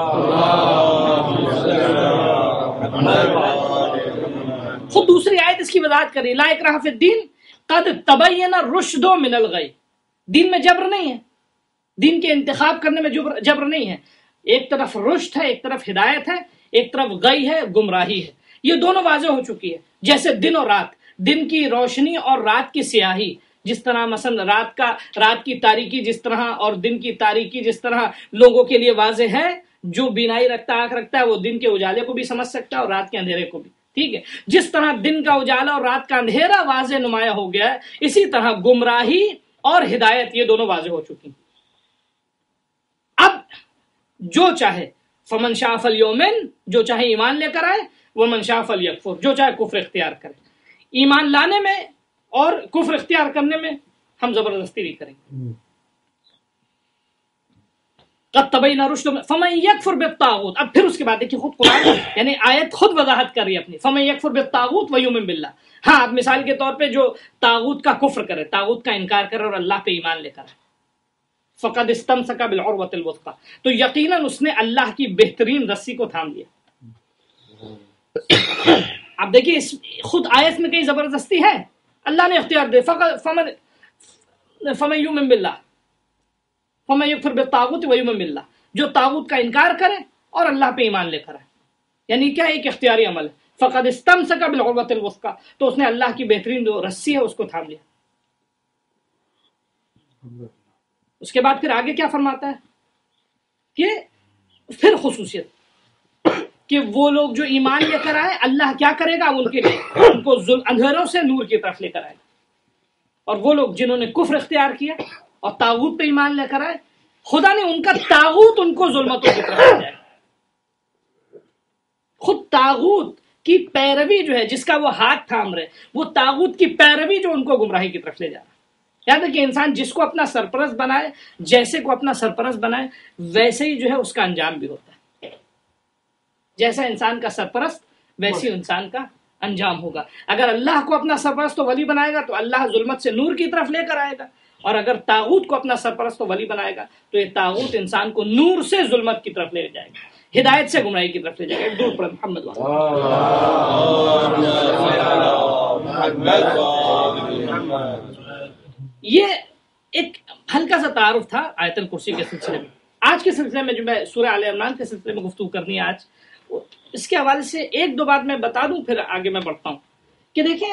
خود دوسری آیت اس کی وضاحت کری، لا اکراہ فی الدین قد تبین الرشد من الغی، دین میں جبر نہیں ہے، دین کے انتخاب کرنے میں جبر جبر نہیں ہے، ایک طرف رشد ہے، ایک طرف ہدایت ہے، ایک طرف غی ہے، گمراہی ہے، یہ دونوں واضح ہو چکی ہے۔ جیسے دن اور رات، دن کی روشنی اور رات کی سیاہی، جس طرح مثلا رات کا رات کی تاریکی جس طرح اور دن کی تاریکی جس طرح لوگوں کے لیے واضح ہے، جو بینائی رکھتا آنکھ رکھتا ہے وہ دن کے اجالے کو بھی سمجھ سکتا ہے اور رات کے اندھیرے کو بھی، ٹھیک ہے، جس طرح دن کا اجالا اور رات کا اندھیرا واضح نمایاں ہو گیا ہے، اسی طرح گمراہی اور ہدایت یہ دونوں واضح ہو چکی ہیں۔ اب جو چاہے فمن شاء فلیؤمن، جو چاہے ایمان لے کر آئے، ومن شاء فلیکفر، جو چاہے کفر اختیار کرے۔ ایمان لانے میں اور کفر اختیار کرنے میں ہم زبردستی نہیں کریں گے۔ قد تبین رشد فمن یکفر بالطاغوت، اب پھر اس کے بعد دیکھیے خود قرآن یعنی آیت خود وضاحت کر رہی ہے اپنی، فمن یکفر بالطاغوت ویؤمن باللہ۔ ہاں اب مثال کے طور پہ جو طاغوت کا کفر کرے، طاغوت کا انکار کرے اور اللہ پہ ایمان لے کر آئے، فقد استمسک بالعروۃ الوثقی، تو یقیناً اس نے اللہ کی بہترین رسی کو تھام لیا۔ اب دیکھیے اس خود آیت میں کئی زبردستی ہے، اللہ نے اختیار دے، فقط فمن فمن یؤمن باللہ فمن یکفر بالطاغوت ویؤمن باللہ، جو طاغوت کا انکار کرے اور اللہ پہ ایمان لے کر آئے، یعنی کیا ایک اختیاری عمل ہے، فقد استمسک بالعروۃ الوثقی، تو اس نے اللہ کی بہترین جو رسی ہے اس کو تھام لیا۔ اس کے بعد پھر آگے کیا فرماتا ہے کہ پھر خصوصیت کہ وہ لوگ جو ایمان لے کر آئے، اللہ کیا کرے گا ان کے لیے، ان کو اندھیروں سے نور کی طرف لے کر آئے گا، اور وہ لوگ جنہوں نے کفر اختیار کیا اور طاغوت پہ ایمان لے کر آئے، خدا نے ان کا طاغوت ان کو ظلمتوں کی طرف لے جائے گا۔ خود طاغوت کی پیروی جو ہے، جس کا وہ ہاتھ تھام رہے، وہ طاغوت کی پیروی جو ان کو گمراہی کی طرف لے جا رہا ہے۔ یاد ہے کہ انسان جس کو اپنا سرپرست بنائے، جیسے کو اپنا سرپرست بنائے، ویسے ہی جو ہے اس کا انجام بھی ہوتا ہے۔ جیسا انسان کا سرپرست ویسی انسان کا انجام ہوگا۔ اگر اللہ کو اپنا سرپرست و ولی بنائے گا تو اللہ ظلمت سے نور کی طرف لے کر آئے گا، اور اگر طاغوت کو اپنا سرپرست و ولی بنائے گا تو یہ طاغوت انسان کو نور سے ظلمت کی طرف لے جائے گا، ہدایت سے گمراہی کی طرف لے جائے گا۔ دور پڑھ محمد یہ ایک ہلکا سا تعارف تھا آیت الکرسی کے سلسلے میں۔ آج کے سلسلے میں جو میں سورہ آل عمران کے سلسلے میں گفتگو کرنی ہے آج، اس کے حوالے سے ایک دو بات میں بتا دوں، پھر آگے میں بڑھتا ہوں کہ دیکھیں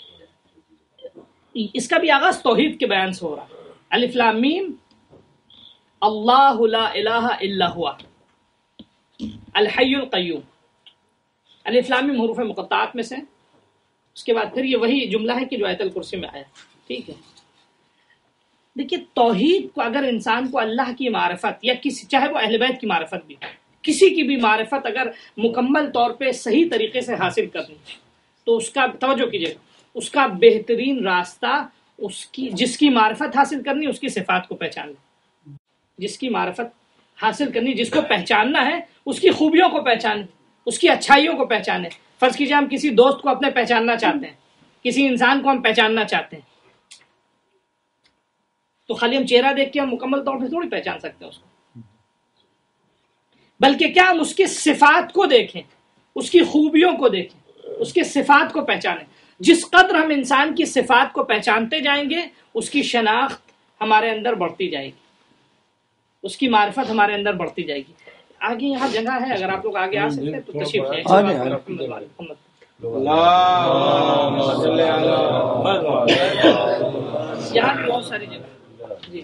اس کا بھی آغاز توحید کے بیان سے ہو رہا ہے۔ الف لام میم، اللہ لا الہ الا ہوا الحی القیوم، الف لام میم حروف مقطعات میں سے، اس کے بعد پھر یہ وہی جملہ ہے کہ جو آیت الکرسی میں آیا، ٹھیک ہے۔ دیکھیے توحید کو اگر انسان کو اللہ کی معرفت یا کسی چاہے وہ اہل بیت کی معرفت بھی، کسی کی بھی معرفت اگر مکمل طور پہ صحیح طریقے سے حاصل کرنی تو اس کا توجہ کیجیے گا، اس کا بہترین راستہ اس کی جس کی معرفت حاصل کرنی اس کی صفات کو پہچاننا، جس کی معرفت حاصل کرنی، جس کو پہچاننا ہے اس کی خوبیوں کو پہچانے، اس کی اچھائیوں کو پہچانے۔ فرض کیجیے ہم کسی دوست کو اپنے پہچاننا چاہتے ہیں، کسی انسان کو ہم پہچاننا چاہتے ہیں، تو خالی ہم چہرہ دیکھ کے ہم مکمل طور پہ تھوڑی پہچان سکتے ہیں اس کو، بلکہ کیا ہم اس کی صفات کو دیکھیں، اس کی خوبیوں کو دیکھیں، اس کے صفات کو پہچانیں۔ جس قدر ہم انسان کی صفات کو پہچانتے جائیں گے اس کی شناخت ہمارے اندر بڑھتی جائے گی، اس کی معرفت ہمارے اندر بڑھتی جائے گی. آگے یہاں جگہ ہے، اگر آپ لوگ آگے آ سکتے ہیں تو تشریف لے. یہاں بھی بہت ساری جگہ. جی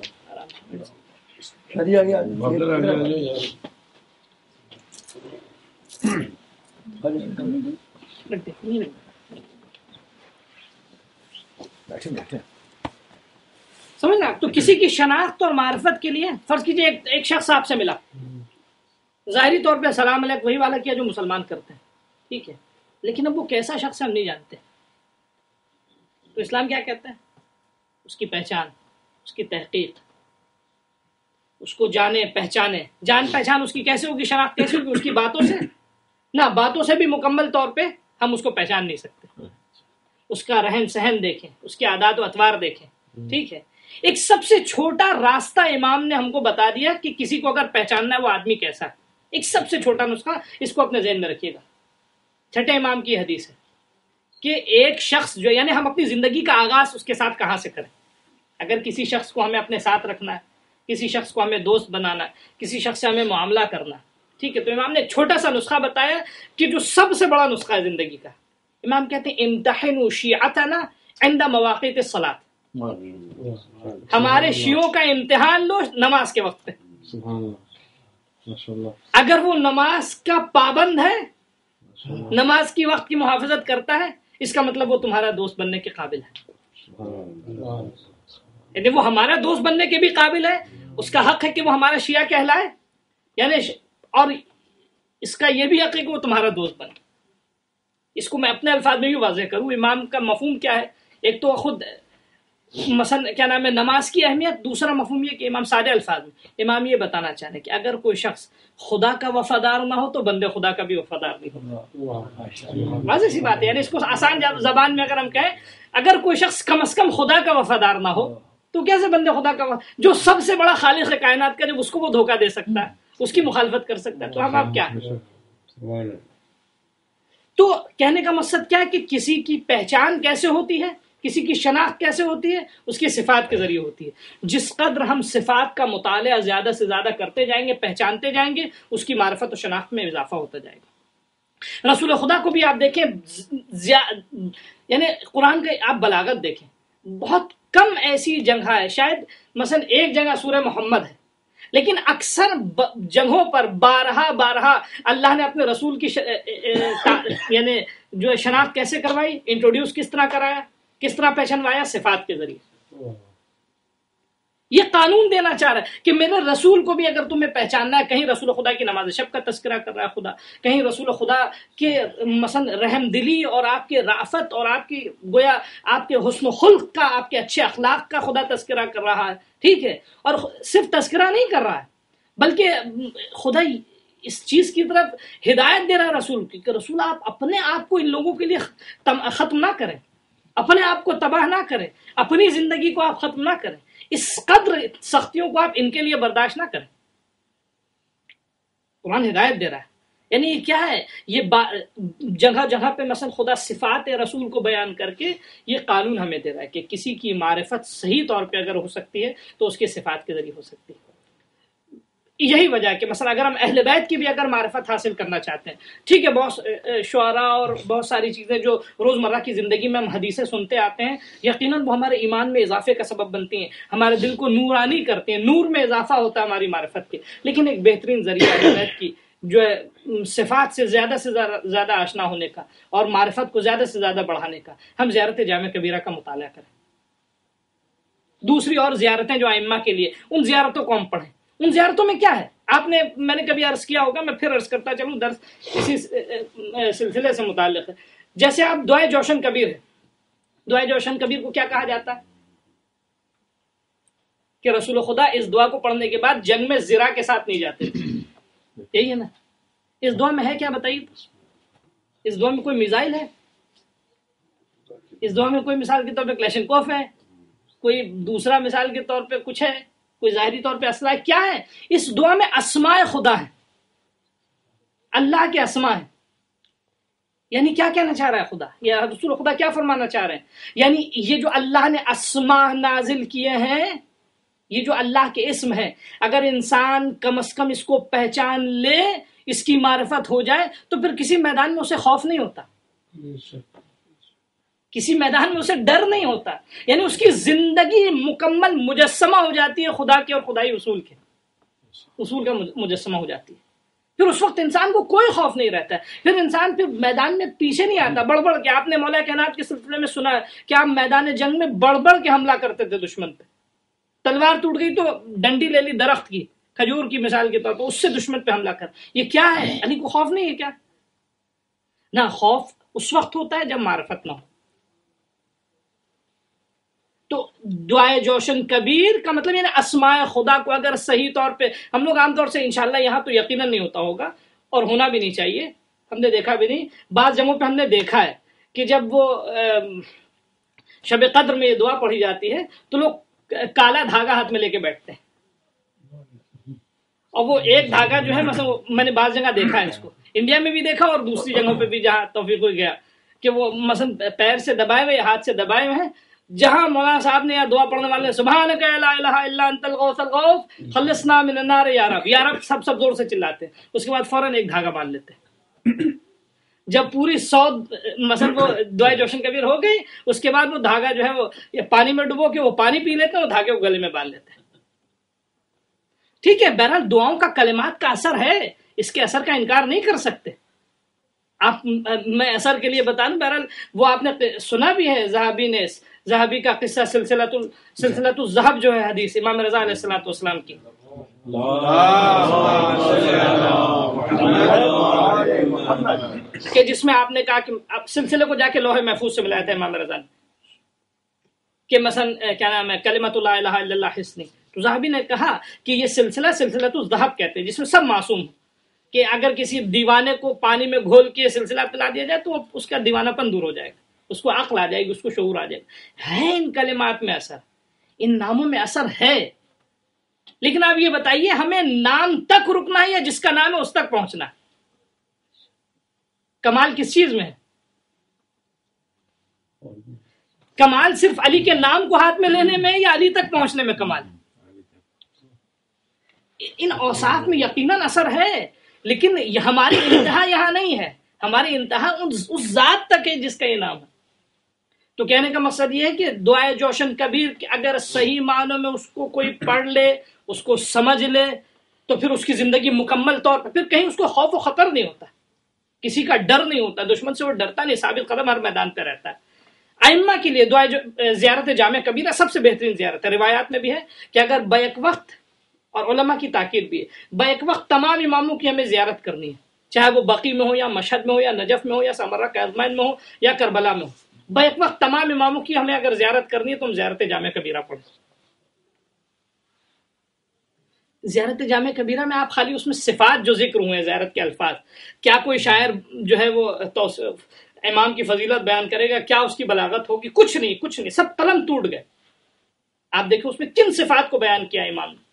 سمجھنا. تو کسی کی شناخت اور معرفت کے لیے فرض کیجئے ایک, ایک شخص آپ سے ملا، ظاہری طور پہ سلام علیکم وہی والا کیا جو مسلمان کرتے ہیں، ٹھیک ہے، لیکن اب وہ کیسا شخص ہم نہیں جانتے. تو اسلام کیا کہتا ہے؟ اس کی پہچان، اس کی تحقیق، اس کو جانے پہچانے. جان پہچان اس کی کیسے ہوگی، شناخت کیسے ہوگی؟ اس کی باتوں سے نہ، باتوں سے بھی مکمل طور پہ ہم اس کو پہچان نہیں سکتے. اس کا رہن سہن دیکھیں، اس کے عادات و اطوار دیکھیں، ٹھیک ہے. ایک سب سے چھوٹا راستہ امام نے ہم کو بتا دیا کہ کسی کو اگر پہچاننا ہے وہ آدمی کیسا ہے. ایک سب سے چھوٹا نسخہ، اس کو اپنے ذہن میں رکھیے گا. چھٹے امام کی حدیث ہے کہ ایک شخص جو، یعنی ہم اپنی زندگی کا آغاز اس کے ساتھ کہاں سے کریں. اگر کسی شخص کو ہمیں اپنے ساتھ رکھنا ہے، کسی شخص کو ہمیں دوست بنانا ہے، کسی شخص سے ہمیں معاملہ کرنا ہے، ٹھیک ہے، تو امام نے ایک چھوٹا سا نسخہ بتایا کہ جو سب سے بڑا نسخہ ہے زندگی کا. امام کہتے ہیں امتحنوا شیعتنا عند مواقیت الصلاۃ. ہمارے شیعوں کا امتحان لو نماز کے وقت پہ. اگر وہ نماز کا پابند ہے، نماز کی وقت کی محافظت کرتا ہے، اس کا مطلب وہ تمہارا دوست بننے کے قابل ہے. یعنی وہ ہمارا دوست بننے کے بھی قابل ہے، اس کا حق ہے کہ وہ ہمارا شیعہ کہلائے، یعنی اور اس کا یہ بھی حق ہے کہ وہ تمہارا دوست بنے. اس کو میں اپنے الفاظ میں بھی واضح کروں. امام کا مفہوم کیا ہے؟ ایک تو خود مثلا کیا نام ہے نماز کی اہمیت، دوسرا مفہوم یہ کہ امام سادے الفاظ میں امام یہ بتانا چاہ رہے ہیں کہ اگر کوئی شخص خدا کا وفادار نہ ہو تو بندے خدا کا بھی وفادار نہیں ہو. واضح سی بات ہے. یعنی اس کو آسان زبان میں اگر ہم کہیں، اگر کوئی شخص کم از کم خدا کا وفادار نہ ہو تو کیسے بندے خدا کا وفادار، جو سب سے بڑا خالق کائنات کا، جب اس کو وہ دھوکہ دے سکتا ہے، اس کی مخالفت کر سکتا ہے، تو ہم آپ کیا ہیں؟ تو کہنے کا مقصد کیا ہے کہ کسی کی پہچان کیسے ہوتی ہے، کسی کی شناخت کیسے ہوتی ہے، اس کی صفات کے ذریعے ہوتی ہے. جس قدر ہم صفات کا مطالعہ زیادہ سے زیادہ کرتے جائیں گے، پہچانتے جائیں گے، اس کی معرفت و شناخت میں اضافہ ہوتا جائے گا. رسول خدا کو بھی آپ دیکھیں، یعنی قرآن کے آپ بلاغت دیکھیں، بہت کم ایسی جگہ ہے، شاید مثلا ایک جگہ سورہ محمد ہے، لیکن اکثر جگہوں پر بارہا بارہا اللہ نے اپنے رسول کی ش... یعنی جو شناخت کیسے کروائی، انٹروڈیوس کس طرح کرایا، کس طرح پہچانوایا، صفات کے ذریعے. یہ قانون دینا چاہ رہا ہے کہ میرے رسول کو بھی اگر تمہیں پہچاننا ہے، کہیں رسول خدا کی نماز شب کا تذکرہ کر رہا ہے خدا، کہیں رسول خدا کے مثلا رحم دلی اور آپ کے رافت اور آپ کی گویا آپ کے حسن و خلق کا، آپ کے اچھے اخلاق کا خدا تذکرہ کر رہا ہے، ٹھیک ہے، اور صرف تذکرہ نہیں کر رہا ہے بلکہ خدا اس چیز کی طرف ہدایت دے رہا ہے رسول کی کہ رسول آپ اپنے آپ کو ان لوگوں کے لیے ختم نہ کریں، اپنے آپ کو تباہ نہ کریں، اپنی زندگی کو آپ ختم نہ کریں، اس قدر سختیوں کو آپ ان کے لیے برداشت نہ کریں. قرآن ہدایت دے رہا ہے. یعنی یہ کیا ہے، یہ جگہ جگہ پہ مثلا خدا صفات رسول کو بیان کر کے یہ قانون ہمیں دے رہا ہے کہ کسی کی معرفت صحیح طور پہ اگر ہو سکتی ہے تو اس کے صفات کے ذریعے ہو سکتی ہے. یہی وجہ ہے کہ مثلا اگر ہم اہل بیت کی بھی اگر معرفت حاصل کرنا چاہتے ہیں، ٹھیک ہے، بہت شعراء اور بہت ساری چیزیں جو روزمرہ کی زندگی میں ہم حدیثیں سنتے آتے ہیں، یقیناً وہ ہمارے ایمان میں اضافے کا سبب بنتی ہیں، ہمارے دل کو نورانی کرتے ہیں، نور میں اضافہ ہوتا ہے ہماری معرفت کے. لیکن ایک بہترین ذریعہ اہل بیت کی جو ہے صفات سے زیادہ سے زیادہ آشنا ہونے کا اور معرفت کو زیادہ سے زیادہ بڑھانے کا، ہم زیارت جامع کبیرہ کا مطالعہ کریں. دوسری اور زیارتیں جو ائمہ کے لیے، ان زیارتوں کو ہم پڑھیں. ان زیارتوں میں کیا ہے، آپ نے میں نے کبھی عرض کیا ہوگا، میں پھر عرض کرتا چلوں، درس اسی سلسلے سے متعلق ہے. جیسے آپ دعائے جوشن کبیر ہے، دعائے جوشن کبیر کو کیا کہا جاتا ہے کہ رسول خدا اس دعا کو پڑھنے کے بعد جنگ میں زرہ کے ساتھ نہیں جاتے. یہی ہے نا. اس دعا میں ہے کیا بتائیے؟ اس دعا میں کوئی میزائل ہے؟ اس دعا میں کوئی مثال کے طور پہ کلیشنکوف ہے؟ کوئی دوسرا مثال کے طور پہ کچھ ہے؟ کوئی ظاہری طور پہ اسلحہ کیا ہے؟ اس دعا میں اسماء خدا ہے، اللہ کے اسماء ہیں. یعنی کیا کہنا چاہ رہا ہے خدا، یا رسول خدا کیا فرمانا چاہ رہے ہیں؟ یعنی یہ جو اللہ نے اسماء نازل کیے ہیں، یہ جو اللہ کے اسم ہے، اگر انسان کم از کم اس کو پہچان لے، اس کی معرفت ہو جائے، تو پھر کسی میدان میں اسے خوف نہیں ہوتا، کسی میدان میں اسے ڈر نہیں ہوتا. یعنی اس کی زندگی مکمل مجسمہ ہو جاتی ہے خدا کے اور خدائی اصول کے، اصول کا مجسمہ ہو جاتی ہے. پھر اس وقت انسان کو کوئی خوف نہیں رہتا ہے. پھر انسان پھر میدان میں پیچھے نہیں آتا بڑھ بڑھ کے. آپ نے مولا کائنات کے سلسلے میں سنا ہے کہ آپ میدان جنگ میں بڑھ بڑھ کے حملہ کرتے تھے دشمن پہ. تلوار ٹوٹ گئی تو ڈنڈی لے لی درخت کی، کھجور کی مثال کے طور پر، اس سے دشمن پہ حملہ کر. یہ کیا ہے؟ علی کو خوف نہیں ہے کیا؟ نہ، خوف اس وقت ہوتا ہے جب معرفت نہ ہو. تو دعائے جوشن کبیر کا مطلب یعنی اسماء خدا کو اگر صحیح طور پہ ہم لوگ عام طور سے انشاءاللہ یہاں تو یقیناً نہیں ہوتا ہوگا اور ہونا بھی نہیں چاہیے، ہم نے دیکھا بھی نہیں، بعض جگہوں پہ ہم نے دیکھا ہے کہ جب وہ شب قدر میں یہ دعا پڑھی جاتی ہے تو لوگ کالا دھاگا ہاتھ میں لے کے بیٹھتے ہیں، اور وہ ایک دھاگا جو ہے مثلا میں نے بعض جگہ دیکھا ہے، اس کو انڈیا میں بھی دیکھا اور دوسری جگہوں پہ بھی جہاں توفیق ہو گیا کہ وہ مثلا پیر سے دبائے ہوئے، ہاتھ سے دبائے ہوئے ہیں. جہاں مولانا صاحب نے یا دعا پڑھنے والے سبحانک لا الہ الا انت الغوث الغوث خلصنا من النار یا رب، یا رب سب سب زور سے چلاتے ہیں، اس کے بعد فوراً ایک دھاگا باندھ لیتے ہیں. جب پوری سو مثلا وہ دعائے جوشن کبیر ہو گئی، اس کے بعد وہ دھاگا جو ہے وہ پانی میں ڈبو کے وہ پانی پی لیتے ہیں، وہ دھاگے کو گلے میں باندھ لیتے ہیں. ٹھیک ہے، بہرحال دعاؤں کا کلمات کا اثر ہے، اس کے اثر کا انکار نہیں کر سکتے. آپ میں اثر کے لیے بتا دوں، بہرحال وہ آپ نے سنا بھی ہے، ذہبی نے ذہبی کا قصہ سلسلۃ سلسلۃ الذہب جو ہے حدیث امام رضا علیہ الصلوۃ والسلام کی، کہ جس میں آپ نے کہا کہ آپ سلسلے کو جا کے لوح محفوظ سے ملایا تھا امام رضا نے کہ مثلا کیا نام ہے کلمۃ لا الہ الا اللہ حسنی. تو ذہبی نے کہا کہ یہ سلسلہ سلسلۃ الذہب کہتے ہیں، جس میں سب معصوم ہیں، کہ اگر کسی دیوانے کو پانی میں گھول کے سلسلہ پلا دیا جائے تو اس کا دیوانہ پن دور ہو جائے گا، اس کو عقل آ جائے گی، اس کو شعور آ جائے گا. ہے ان کلمات میں اثر، ان ناموں میں اثر ہے، لیکن آپ یہ بتائیے ہمیں نام تک رکنا ہے یا جس کا نام ہے اس تک پہنچنا ہے؟ کمال کس چیز میں ہے؟ کمال صرف علی کے نام کو ہاتھ میں لینے میں یا علی تک پہنچنے میں کمال ہے؟ ان اوصاف میں یقیناً اثر ہے، لیکن ہماری انتہا یہاں نہیں ہے، ہماری انتہا اس ذات تک ہے جس کا یہ نام ہے. تو کہنے کا مقصد یہ ہے کہ دعائے جوشن کبیر اگر صحیح معنوں میں اس کو کوئی پڑھ لے، اس کو سمجھ لے، تو پھر اس کی زندگی مکمل طور پر پھر کہیں اس کو خوف و خطر نہیں ہوتا، کسی کا ڈر نہیں ہوتا، دشمن سے وہ ڈرتا نہیں، ثابت قدم ہر میدان پہ رہتا ہے. ائمہ کے لیے دعائے جو زیارت جامع کبیرہ سب سے بہترین زیارت ہے. روایات میں بھی ہے کہ اگر بیک وقت، اور علماء کی تاکید بھی ہے، بیک وقت تمام اماموں کی ہمیں زیارت کرنی ہے، چاہے وہ بقی میں ہو یا مشہد میں ہو یا نجف میں ہو یا سامرہ کاظمین میں ہو یا کربلا میں ہو. بیک وقت تمام اماموں کی ہمیں اگر زیارت کرنی ہے تو ہم زیارت جامع کبیرہ پڑھیں. زیارت جامع کبیرہ میں آپ خالی اس میں صفات جو ذکر ہوئے ہیں، زیارت کے الفاظ، کیا کوئی شاعر جو ہے وہ امام کی فضیلت بیان کرے گا، کیا اس کی بلاغت ہوگی؟ کچھ نہیں، کچھ نہیں، سب قلم ٹوٹ گئے. آپ دیکھیں اس میں کن صفات کو بیان کیا امام نے،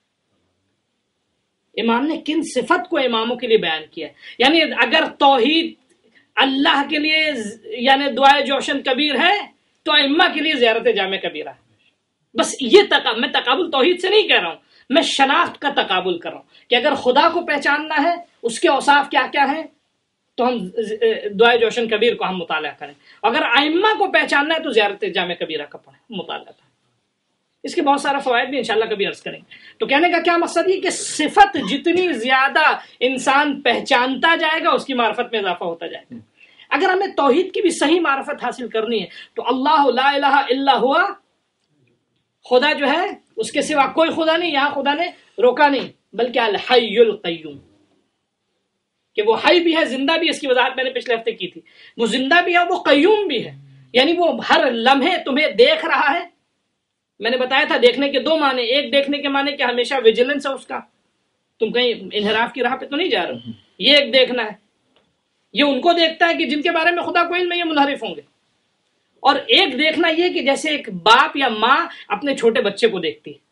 امام نے کن صفت کو اماموں کے لیے بیان کیا. یعنی اگر توحید اللہ کے لیے یعنی دعائے جوشن کبیر ہے تو ائمہ کے لیے زیارت جامع کبیرہ ہے. بس یہ تقابل، میں تقابل توحید سے نہیں کہہ رہا ہوں، میں شناخت کا تقابل کر رہا ہوں کہ اگر خدا کو پہچاننا ہے، اس کے اوصاف کیا کیا ہیں، تو ہم دعائے جوشن کبیر کو ہم مطالعہ کریں. اگر ائمہ کو پہچاننا ہے تو زیارت جامع کبیرہ کا پڑھیں، مطالعہ کریں. اس کے بہت سارا فوائد بھی انشاءاللہ کبھی عرض کریں گے. تو کہنے کا کیا مقصد یہ کہ صفت جتنی زیادہ انسان پہچانتا جائے گا، اس کی معرفت میں اضافہ ہوتا جائے گا. اگر ہمیں توحید کی بھی صحیح معرفت حاصل کرنی ہے تو اللہ لا الہ الا ہوا، خدا جو ہے اس کے سوا کوئی خدا نہیں. یہاں خدا نے روکا نہیں بلکہ الحی القیوم، کہ وہ حی بھی ہے، زندہ بھی. اس کی وضاحت میں نے پچھلے ہفتے کی تھی. وہ زندہ بھی ہے، وہ قیوم بھی ہے، یعنی وہ ہر لمحے تمہیں دیکھ رہا ہے. میں نے بتایا تھا دیکھنے کے دو معنی، ایک دیکھنے کے معنی کہ ہمیشہ ویجیلنس ہے اس کا، تم کہیں انحراف کی راہ پہ تو نہیں جا رہے، یہ ایک دیکھنا ہے. یہ ان کو دیکھتا ہے کہ جن کے بارے میں خدا کو علم ہے یہ منحرف ہوں گے. اور ایک دیکھنا یہ کہ جیسے ایک باپ یا ماں اپنے چھوٹے بچے کو دیکھتی ہے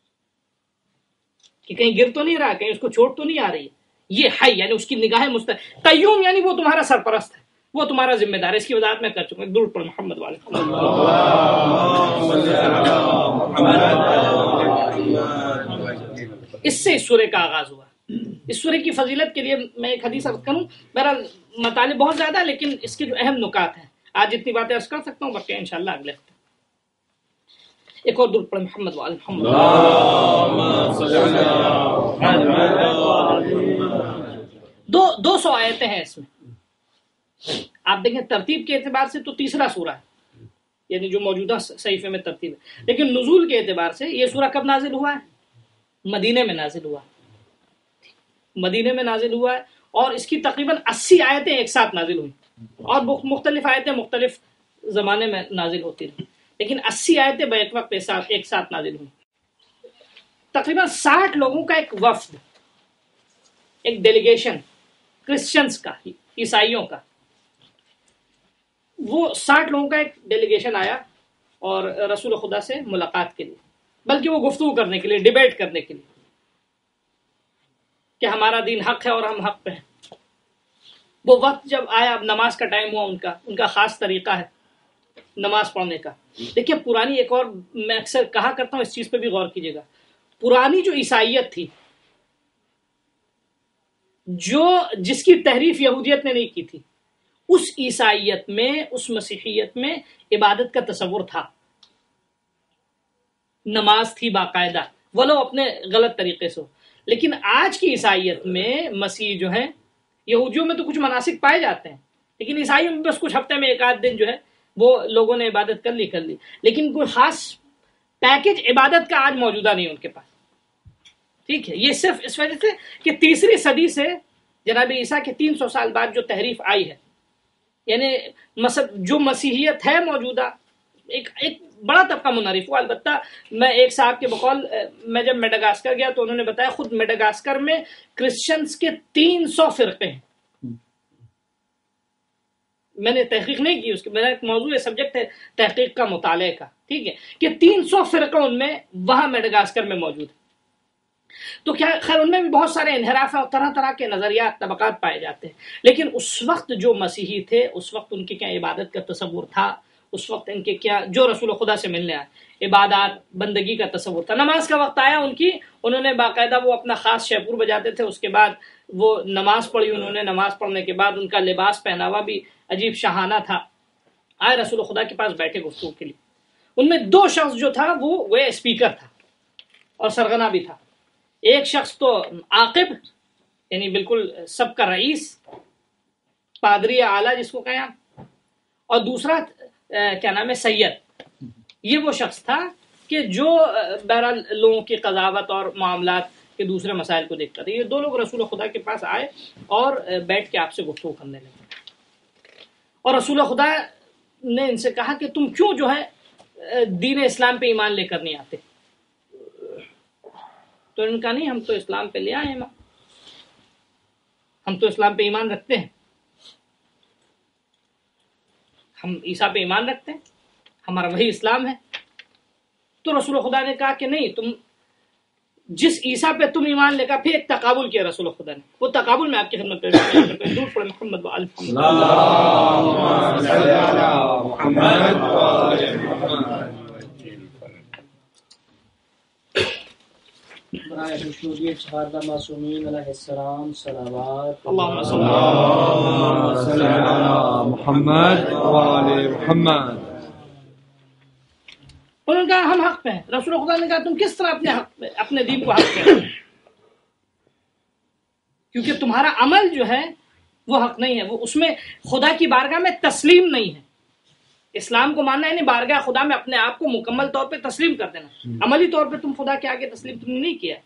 کہ کہیں گر تو نہیں رہا، کہیں اس کو چوٹ تو نہیں آ رہی ہے. یہ ہے یعنی اس کی نگاہیں مستقل. قیوم یعنی وہ تمہارا سرپرست ہے، وہ تمہارا ذمہ دار ہے. اس کی وضاحت میں کر چکا ہوں. درود پڑھ محمد والے اس سے اس سورے کا آغاز ہوا. اس سورے کی فضیلت کے لیے میں ایک حدیث عرض کروں. میرا مطالب بہت زیادہ ہے لیکن اس کے جو اہم نکات ہیں آج اتنی باتیں عرض کر سکتا ہوں، باقی انشاءاللہ اگلے ہفتے. ایک اور درود پڑھ محمد وعلی محمد. دو دو سو آیتیں ہیں اس میں. آپ دیکھیں ترتیب کے اعتبار سے تو تیسرا سورہ ہے، یعنی جو موجودہ صحیفے میں ترتیب ہے، لیکن نزول کے اعتبار سے یہ سورہ کب نازل ہوا ہے؟ مدینے میں نازل ہوا ہے. مدینے میں نازل ہوا ہے اور اس کی تقریباً اسی آیتیں ایک ساتھ نازل ہوئی اور مختلف آیتیں مختلف زمانے میں نازل ہوتی رہی، لیکن اسی آیتیں بیک وقت ایک ساتھ نازل ہوئی. تقریباً ساٹھ لوگوں کا ایک وفد، ایک ڈیلیگیشن کرسچنز کا، عیسائیوں کا، وہ ساٹھ لوگوں کا ایک ڈیلیگیشن آیا اور رسول خدا سے ملاقات کے لیے، بلکہ وہ گفتگو کرنے کے لیے، ڈیبیٹ کرنے کے لیے کہ ہمارا دین حق ہے اور ہم حق پہ ہیں. وہ وقت جب آیا، اب نماز کا ٹائم ہوا، ان کا ان کا خاص طریقہ ہے نماز پڑھنے کا. دیکھیے پرانی ایک اور میں اکثر کہا کرتا ہوں، اس چیز پہ بھی غور کیجیے گا، پرانی جو عیسائیت تھی، جو جس کی تحریف یہودیت نے نہیں کی تھی، اس عیسائیت میں، اس مسیحیت میں عبادت کا تصور تھا، نماز تھی باقاعدہ، ولو اپنے غلط طریقے سے. لیکن آج کی عیسائیت میں مسیح جو ہے، یہودیوں میں تو کچھ مناسک پائے جاتے ہیں، لیکن عیسائیوں میں بس کچھ ہفتے میں ایک آدھ دن جو ہے وہ لوگوں نے عبادت کر لی کر لی لیکن کوئی خاص پیکج عبادت کا آج موجودہ نہیں ان کے پاس. ٹھیک ہے، یہ صرف اس وجہ سے کہ تیسری صدی سے جناب عیسیٰ کے تین سو سال بعد جو تحریف آئی ہے، یعنی جو مسیحیت ہے موجودہ، ایک ایک بڑا طبقہ منحرف ہوا. البتہ میں ایک صاحب کے بقول، میں جب میڈاگاسکر گیا تو انہوں نے بتایا خود میڈاگاسکر میں کرسچنز کے تین سو فرقے ہیں. میں نے تحقیق نہیں کی، اس کے میرا ایک موضوع سبجیکٹ ہے تحقیق کا، مطالعے کا، ٹھیک ہے، کہ تین سو فرقے ان میں وہاں میڈاگاسکر میں موجود ہیں. تو کیا خیر ان میں بھی بہت سارے انحراف اور طرح طرح کے نظریات، طبقات پائے جاتے ہیں، لیکن اس وقت جو مسیحی تھے، اس وقت ان کے کیا عبادت کا تصور تھا، اس وقت ان کے کیا، جو رسول خدا سے ملنے آئے، عبادات بندگی کا تصور تھا. نماز کا وقت آیا ان کی، انہوں نے باقاعدہ وہ اپنا خاص شیپور بجاتے تھے، اس کے بعد وہ نماز پڑھی انہوں نے. نماز پڑھنے کے بعد ان کا لباس پہناوا بھی عجیب شاہانہ تھا. آئے رسول خدا کے پاس بیٹھے گفتگو کے لیے. ان میں دو شخص جو تھا وہ وہ اسپیکر تھا اور سرغنہ بھی تھا. ایک شخص تو عاقب، یعنی بالکل سب کا رئیس، پادری اعلیٰ جس کو کہیں آپ، اور دوسرا کیا نام ہے، سید. یہ وہ شخص تھا کہ جو بہرحال لوگوں کی قضاوت اور معاملات کے دوسرے مسائل کو دیکھتا تھا. یہ دو لوگ رسول خدا کے پاس آئے اور بیٹھ کے آپ سے گفتگو کرنے لگے. اور رسول خدا نے ان سے کہا کہ تم کیوں جو ہے دین اسلام پہ ایمان لے کر نہیں آتے؟ تو ان کا نہیں، ہم تو اسلام پہ لے آئے ہیں، ہم تو اسلام پہ ایمان رکھتے ہیں، ہم عیسیٰ پہ ایمان رکھتے ہیں، ہمارا وہی اسلام ہے. تو رسول خدا نے کہا کہ نہیں، تم جس عیسیٰ پہ تم ایمان لے کر، پھر ایک تقابل کیا رسول خدا نے. وہ تقابل میں آپ کی خدمت پیش کرتا ہوں. دور پڑے محمد و آل محمد.
برائے خوشنودیت چہاردہ معصومین علیہ السلام صلوات.
اللہم
صلی علی محمد و آل محمد.
انہوں نے کہا ہم حق پہ ہیں. رسول خدا نے کہا تم کس طرح اپنے حق پہ، اپنے دین کو حق پہ، کیونکہ تمہارا عمل جو ہے وہ حق نہیں ہے، وہ اس میں خدا کی بارگاہ میں تسلیم نہیں ہے. اسلام کو ماننا یعنی بارگاہ خدا میں اپنے آپ کو مکمل طور پہ تسلیم کر دینا. عملی طور پہ تم خدا کے آگے تسلیم تم نے نہیں کیا.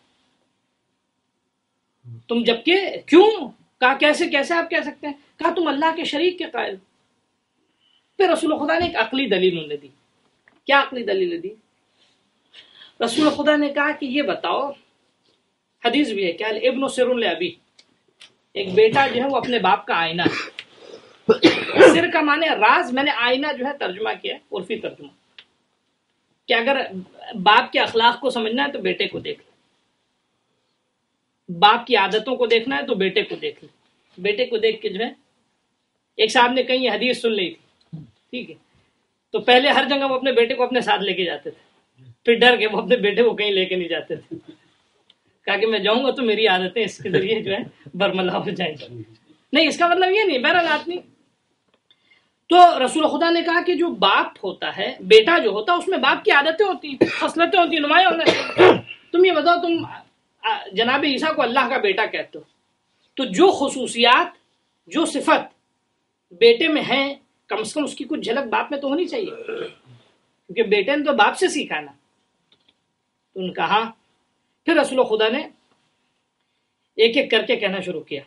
تم جبکہ کیوں کہا، کیسے کیسے آپ کہہ سکتے ہیں؟ کہا تم اللہ کے شریک کے قائل. پھر رسول خدا نے ایک عقلی دلیل انہوں نے دی. کیا عقلی دلیل دی؟ رسول خدا نے کہا کہ یہ بتاؤ، حدیث بھی ہے کہ ابن سر لابی، ایک بیٹا جو ہے وہ اپنے باپ کا آئینہ ہے. سر کا معنی راز، میں نے آئینہ جو ہے ترجمہ کیا ہے، عرفی ترجمہ، کہ اگر باپ کے اخلاق کو سمجھنا ہے تو بیٹے کو دیکھ لیں، باپ کی عادتوں کو دیکھنا ہے تو بیٹے کو دیکھ لیں. بیٹے کو دیکھ کے جو ہے، ایک صاحب نے کہیں یہ حدیث سن لی تھی، ٹھیک ہے، تو پہلے ہر جگہ وہ اپنے بیٹے کو اپنے ساتھ لے کے جاتے تھے. پھر ڈر کے وہ اپنے بیٹے کو کہیں لے کے نہیں جاتے تھے، کہا کہ میں جاؤں گا تو میری عادتیں اس کے ذریعے جو ہے برملا ہو جائیں گی. نہیں، اس کا مطلب یہ نہیں، بہرحال آدمی. تو رسول خدا نے کہا کہ جو باپ ہوتا ہے، بیٹا جو ہوتا ہے، اس میں باپ کی عادتیں ہوتی ہیں، خصلتیں ہوتی ہیں، نمایاں ہونا چاہیے. تم یہ بتاؤ، تم جناب عیسیٰ کو اللہ کا بیٹا کہتے ہو، تو جو خصوصیات، جو صفت بیٹے میں ہیں، کم از کم اس کی کچھ جھلک باپ میں تو ہونی چاہیے، کیونکہ بیٹے نے تو باپ سے سیکھا نا. تو ان کہا. پھر رسول خدا نے ایک ایک کر کے کہنا شروع کیا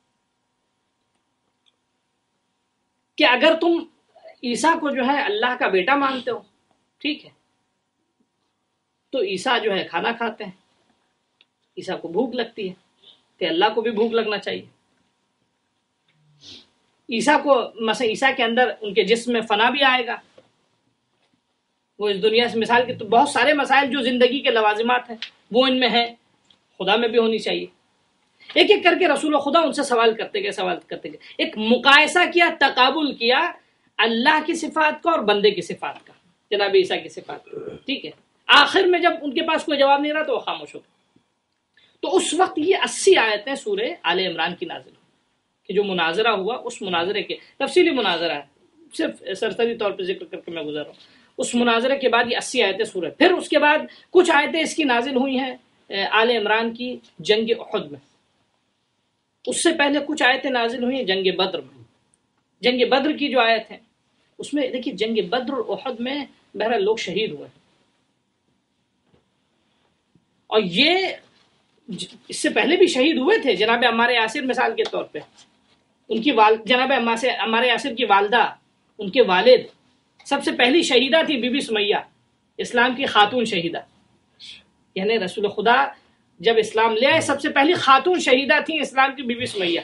کہ اگر تم عیسیٰ کو جو ہے اللہ کا بیٹا مانتے ہو، ٹھیک ہے، تو عیسیٰ جو ہے کھانا کھاتے ہیں، عیسیٰ کو بھوک لگتی ہے، کہ اللہ کو بھی بھوک لگنا چاہیے. عیسیٰ کو مثلا عیسیٰ کے اندر ان کے جسم میں فنا بھی آئے گا، وہ اس دنیا سے مثال کے تو بہت سارے مسائل جو زندگی کے لوازمات ہیں وہ ان میں ہیں، خدا میں بھی ہونی چاہیے. ایک ایک کر کے رسول خدا ان سے سوال کرتے گئے سوال کرتے گئے ایک مقایسہ کیا، تقابل کیا اللہ کی صفات کا اور بندے کی صفات کا، جناب عیسیٰ کی صفات کا. ٹھیک ہے، آخر میں جب ان کے پاس کوئی جواب نہیں رہا تو وہ خاموش ہو گئے. تو اس وقت یہ اسی آیتیں سورہ آل عمران کی نازل ہوئی کہ جو مناظرہ ہوا، اس مناظرے کے تفصیلی مناظرہ ہے، صرف سرسری طور پہ ذکر کر کے میں گزر رہا ہوں. اس مناظرے کے بعد یہ اسی آیتیں سورہ. پھر اس کے بعد کچھ آیتیں اس کی نازل ہوئی ہیں آل عمران کی جنگ احد میں. اس سے پہلے کچھ آیتیں نازل ہوئی ہیں جنگ بدر میں. جنگ بدر کی جو آیت ہے اس میں دیکھیے، جنگ بدر اور احد میں بہرحال لوگ شہید ہوئے، اور یہ اس سے پہلے بھی شہید ہوئے تھے. جناب عمار یاسر مثال کے طور پہ، ان کی والد جناب عمار یاسر کی والدہ، ان کے والد سب سے پہلی شہیدہ تھی بی بی سمیہ، اسلام کی خاتون شہیدہ. یعنی رسول خدا جب اسلام لے آئے سب سے پہلی خاتون شہیدہ تھی اسلام کی بی بی سمیہ.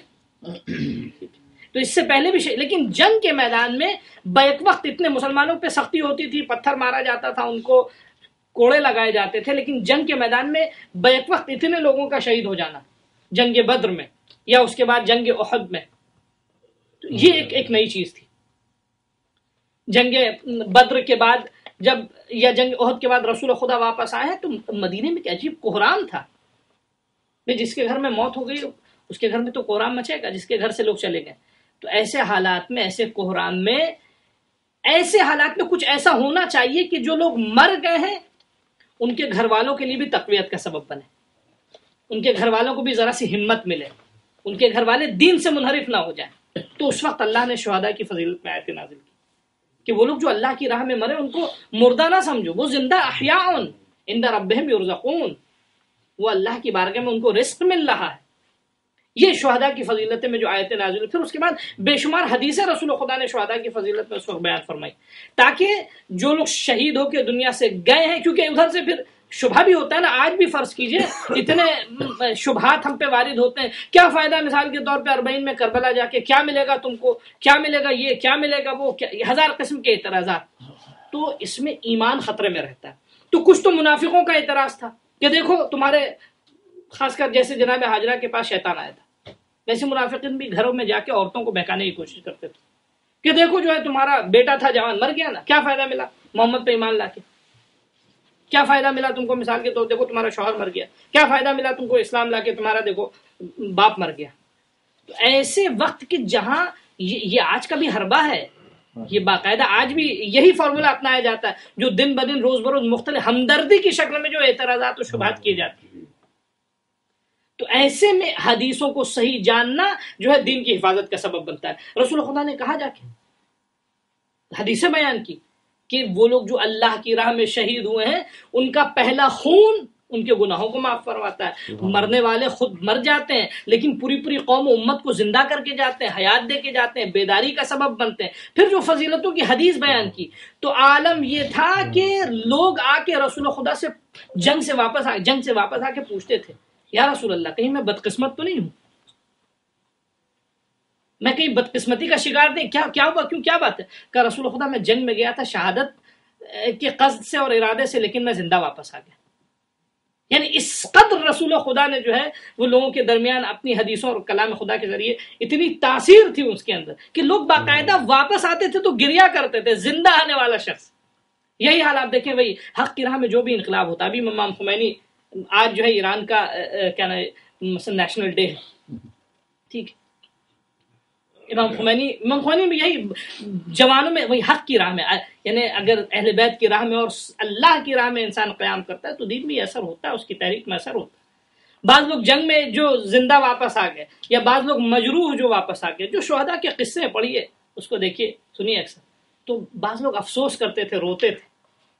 تو اس سے پہلے بھی شہید، لیکن جنگ کے میدان میں بیک وقت اتنے مسلمانوں پہ سختی ہوتی تھی، پتھر مارا جاتا تھا، ان کو کوڑے لگائے جاتے تھے، لیکن جنگ کے میدان میں بیک وقت اتنے لوگوں کا شہید ہو جانا جنگ بدر میں یا اس کے بعد جنگ احد میں، تو یہ ایک ایک نئی چیز تھی. جنگ بدر کے بعد جب یا جنگ احد کے بعد رسول خدا واپس آئے ہیں تو مدینے میں ایک عجیب کوہرام تھا. جس کے گھر میں موت ہو گئی اس کے گھر میں تو کوہرام مچے گا، جس کے گھر سے لوگ چلے گئے. تو ایسے حالات میں، ایسے کوہرام میں، ایسے حالات میں کچھ ایسا ہونا چاہیے کہ جو لوگ مر گئے ہیں ان کے گھر والوں کے لیے بھی تقویت کا سبب بنے، ان کے گھر والوں کو بھی ذرا سی ہمت ملے، ان کے گھر والے دین سے منحرف نہ ہو جائیں. تو اس وقت اللہ نے شہداء کی فضیلت میں آیت نازل کی کہ وہ لوگ جو اللہ کی راہ میں مرے ان کو مردہ نہ سمجھو، وہ زندہ احیاء عند ربہم یرزقون، وہ اللہ کی بارگاہ میں ان کو رزق مل رہا ہے. یہ شہداء کی فضیلت میں جو آیتیں نازل ہوئی. پھر اس کے بعد بے شمار حدیثیں رسول خدا نے شہداء کی فضیلت میں اس وقت بیان فرمائی، تاکہ جو لوگ شہید ہو کے دنیا سے گئے ہیں، کیونکہ ادھر سے پھر شبہ بھی ہوتا ہے نا. آج بھی فرض کیجئے اتنے شبہات ہم پہ وارد ہوتے ہیں، کیا فائدہ مثال کے طور پہ اربعین میں کربلا جا کے، کیا ملے گا تم کو، کیا ملے گا یہ، کیا ملے گا وہ، ہزار قسم کے اعتراضات. تو اس میں ایمان خطرے میں رہتا ہے. تو کچھ تو منافقوں کا اعتراض تھا کہ دیکھو تمہارے، خاص کر جیسے جناب حاجرہ کے پاس شیطان آیا تھا، ویسے منافقین بھی گھروں میں جا کے عورتوں کو بہکانے کی کوشش کرتے تھے کہ دیکھو جو ہے تمہارا بیٹا تھا جوان، مر گیا نا، کیا فائدہ ملا محمد پہ ایمان لا کے، کیا فائدہ ملا تم کو مثال کے طور دیکھو تمہارا شوہر مر گیا، کیا فائدہ ملا تم کو اسلام لا کے تمہارا دیکھو باپ مر گیا. تو ایسے وقت کہ جہاں یہ آج کا بھی حربہ ہے، یہ باقاعدہ آج بھی یہی فارمولا اپنایا جاتا ہے جو دن بدن روز بروز مختلف ہمدردی کی شکل میں جو اعتراضات و شبہات کیے جاتے ہیں. تو ایسے میں حدیثوں کو صحیح جاننا جو ہے دین کی حفاظت کا سبب بنتا ہے. رسول خدا نے کہا جا کے حدیثیں بیان کی کہ وہ لوگ جو اللہ کی راہ میں شہید ہوئے ہیں ان کا پہلا خون ان کے گناہوں کو معاف فرماتا ہے. مرنے والے خود مر جاتے ہیں لیکن پوری پوری قوم و امت کو زندہ کر کے جاتے ہیں، حیات دے کے جاتے ہیں، بیداری کا سبب بنتے ہیں. پھر جو فضیلتوں کی حدیث بیان کی تو عالم یہ تھا کہ لوگ آ کے رسول خدا سے جنگ سے واپس آ جنگ سے واپس آ کے پوچھتے تھے، یا رسول اللہ کہیں میں بدقسمت تو نہیں ہوں، میں کہیں بدقسمتی کا شکار نہیں، کیا کیا ہوا، کیوں، کیا بات ہے؟ کہ رسول خدا میں جنگ میں گیا تھا شہادت کے قصد سے اور ارادے سے، لیکن میں زندہ واپس آ گیا. یعنی اس قدر رسول خدا نے جو ہے وہ لوگوں کے درمیان اپنی حدیثوں اور کلام خدا کے ذریعے اتنی تاثیر تھی اس کے اندر کہ لوگ باقاعدہ واپس آتے تھے تو گریا کرتے تھے، زندہ آنے والا شخص. یہی حال آپ دیکھیں بھائی حق کی راہ میں جو بھی انقلاب ہوتا ہے. ابھی امام خمینی آج جو ہے ایران کا کیا نا مثلا نیشنل ڈے ہے، ٹھیک ہے، امام خمینی امام خمینی میں یہی جوانوں میں وہی حق کی راہ میں، یعنی اگر اہل بیت کی راہ میں اور اللہ کی راہ میں انسان قیام کرتا ہے تو دین میں اثر ہوتا ہے، اس کی تحریک میں اثر ہوتا ہے. بعض لوگ جنگ میں جو زندہ واپس آ گئے، یا بعض لوگ مجروح جو واپس آ گئے، جو شہداء کے قصے پڑھیے اس کو دیکھیے سنیے اکثر، تو بعض لوگ افسوس کرتے تھے، روتے تھے.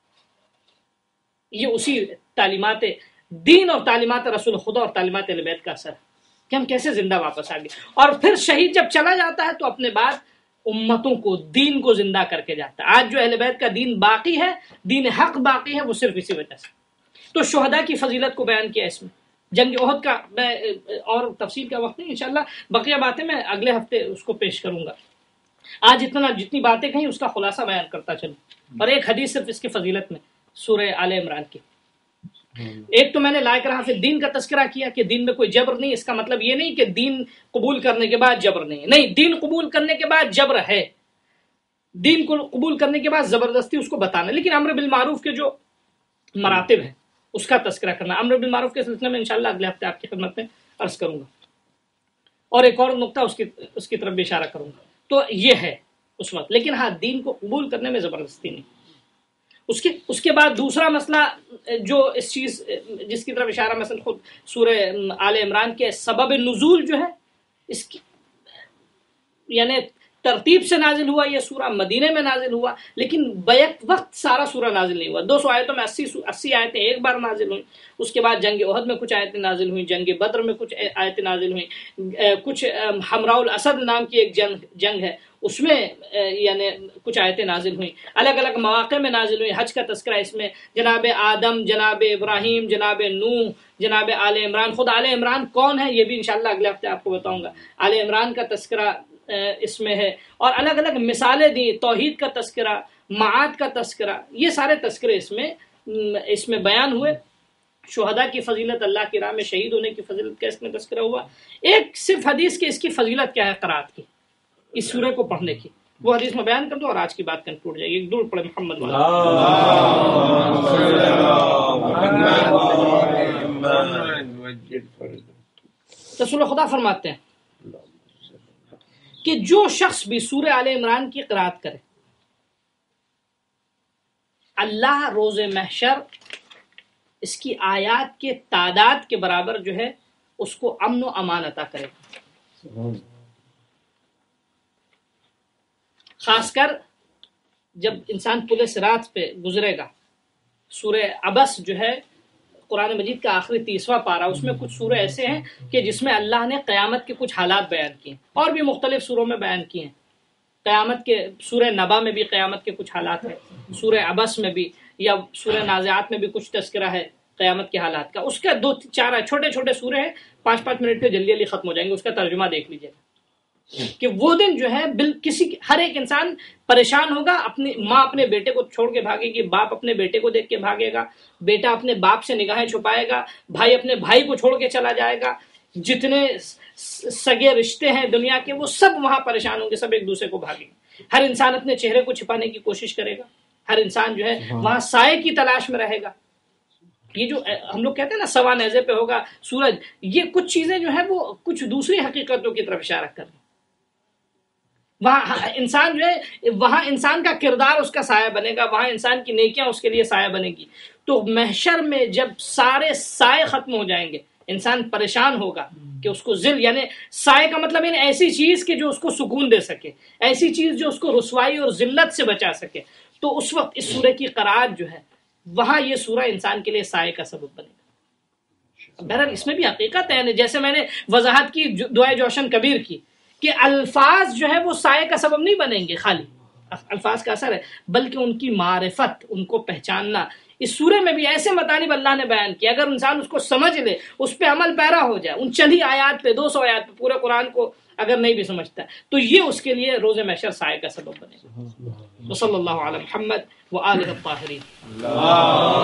یہ اسی تعلیمات دین اور تعلیمات رسول خدا اور تعلیمات اہل بیت کا اثر ہے کہ ہم کیسے زندہ واپس آ گئے. اور پھر شہید جب چلا جاتا ہے تو اپنے بعد امتوں کو، دین کو زندہ کر کے جاتا ہے. آج جو اہل بیت کا دین باقی ہے، دین حق باقی ہے، وہ صرف اسی وجہ سے. تو شہداء کی فضیلت کو بیان کیا اس میں. جنگ احد کا میں اور تفصیل کا وقت نہیں، انشاءاللہ بقیہ باتیں میں اگلے ہفتے اس کو پیش کروں گا. آج اتنا جتنی باتیں کہیں اس کا خلاصہ بیان کرتا چلوں. اور ایک حدیث صرف اس کی فضیلت میں سورہ آل عمران کی. ایک تو میں نے لائق رہا پھر دین کا تذکرہ کیا کہ دین میں کوئی جبر نہیں. اس کا مطلب یہ نہیں کہ دین قبول کرنے کے بعد جبر نہیں، نہیں، دین قبول کرنے کے بعد جبر ہے. دین کو قبول کرنے کے بعد زبردستی اس کو بتانا، لیکن امر بالمعروف کے جو مراتب ہیں اس کا تذکرہ کرنا. امر بالمعروف کے سلسلے میں انشاءاللہ اگلے ہفتے آپ کی خدمت میں عرض کروں گا. اور ایک اور نقطہ اس کی اس کی طرف بھی اشارہ کروں گا. تو یہ ہے اس وقت، لیکن ہاں دین کو قبول کرنے میں زبردستی نہیں. اس کے اس کے بعد دوسرا مسئلہ جو اس چیز جس کی طرف اشارہ مثلا خود سورہ آل عمران کے سبب نزول جو ہے، اس کی یعنی ترتیب سے نازل ہوا یہ سورہ، مدینے میں نازل ہوا، لیکن بیک وقت سارا سورہ نازل نہیں ہوا. دو سو آیتوں میں اسی اسی آیتیں ایک بار نازل ہوئیں. اس کے بعد جنگ احد میں کچھ آیتیں نازل ہوئیں، جنگ بدر میں کچھ آیتیں نازل ہوئیں، کچھ حمراء الاسد نام کی ایک جنگ جنگ ہے اس میں یعنی کچھ آیتیں نازل ہوئیں، الگ الگ مواقع میں نازل ہوئیں. حج کا تذکرہ اس میں جناب آدم، جناب ابراہیم، جناب نوح، جناب آل عمران. خود آل عمران کون ہے یہ بھی انشاءاللہ اگلے ہفتے آپ کو بتاؤں گا. آل عمران کا تذکرہ اس میں ہے، اور الگ الگ مثالیں دی، توحید کا تذکرہ، معاد کا تذکرہ، یہ سارے تذکرے اس میں اس میں بیان ہوئے. شہداء کی فضیلت، اللہ کی راہ میں شہید ہونے کی فضیلت کا اس میں تذکرہ ہوا. ایک صرف حدیث کی اس کی فضیلت کیا ہے قرات کی، اس سورے کو پڑھنے کی، وہ حدیث میں بیان کر دو اور آج کی بات کنکلوڈ جائے گی. ایک دور پڑھے محمد والا. رسول خدا فرماتے ہیں کہ جو شخص بھی سورہ آل عمران کی قرات کرے، اللہ روز محشر اس کی آیات کے تعداد کے برابر جو ہے اس کو امن و امان عطا کرے. خاص کر جب انسان پل صراط پہ گزرے گا. سورہ عبس جو ہے قرآن مجید کا آخری تیسواں پارہ، اس میں کچھ سورے ایسے ہیں کہ جس میں اللہ نے قیامت کے کچھ حالات بیان کیے، اور بھی مختلف سوروں میں بیان کیے ہیں. قیامت کے سورہ نبا میں بھی قیامت کے کچھ حالات ہیں، سورہ عبس میں بھی، یا سورہ نازعات میں بھی کچھ تذکرہ ہے قیامت کے حالات کا. اس کا دو چار چھوٹے چھوٹے سورے ہیں، پانچ پانچ منٹ پہ جلدی جلدی ختم ہو جائیں گے. اس کا ترجمہ دیکھ لیجیے کہ وہ دن جو ہے بل کسی ہر ایک انسان پریشان ہوگا. اپنی ماں اپنے بیٹے کو چھوڑ کے بھاگے گی، باپ اپنے بیٹے کو دیکھ کے بھاگے گا، بیٹا اپنے باپ سے نگاہیں چھپائے گا، بھائی اپنے بھائی کو چھوڑ کے چلا جائے گا. جتنے سگے رشتے ہیں دنیا کے وہ سب وہاں پریشان ہوں گے، سب ایک دوسرے کو بھاگیں گے. ہر انسان اپنے چہرے کو چھپانے کی کوشش کرے گا، ہر انسان جو ہے وہاں سائے کی تلاش میں رہے گا. یہ جو ہم لوگ کہتے ہیں نا سوا نیزے پہ ہوگا سورج، یہ کچھ چیزیں جو ہے وہ کچھ دوسری حقیقتوں کی طرف اشارہ کر رہی ہیں. وہاں انسان جو ہے وہاں انسان کا کردار اس کا سایہ بنے گا، وہاں انسان کی نیکیاں اس کے لیے سایہ بنے گی. تو محشر میں جب سارے سائے ختم ہو جائیں گے، انسان پریشان ہوگا کہ اس کو ذل، یعنی سائے کا مطلب ہے ایسی چیز کہ جو اس کو سکون دے سکے، ایسی چیز جو اس کو رسوائی اور ذلت سے بچا سکے. تو اس وقت اس سورہ کی قرات جو ہے وہاں یہ سورہ انسان کے لیے سائے کا سبب بنے گا. بہرحال اس میں بھی حقیقت ہے، جیسے میں نے وضاحت کی دعائے جوشن کبیر کی کہ الفاظ جو ہے وہ سائے کا سبب نہیں بنیں گے، خالی الفاظ کا اثر ہے، بلکہ ان کی معرفت، ان کو پہچاننا. اس سورے میں بھی ایسے مطالب اللہ نے بیان کیا، اگر انسان اس کو سمجھ لے، اس پہ عمل پیرا ہو جائے، ان چند ہی آیات پہ، دو سو آیات پہ، پورے قرآن کو اگر نہیں بھی سمجھتا تو یہ اس کے لیے روز محشر سائے کا سبب بنے گا. وصلی اللہ علی محمد وآلہ الطاہرین.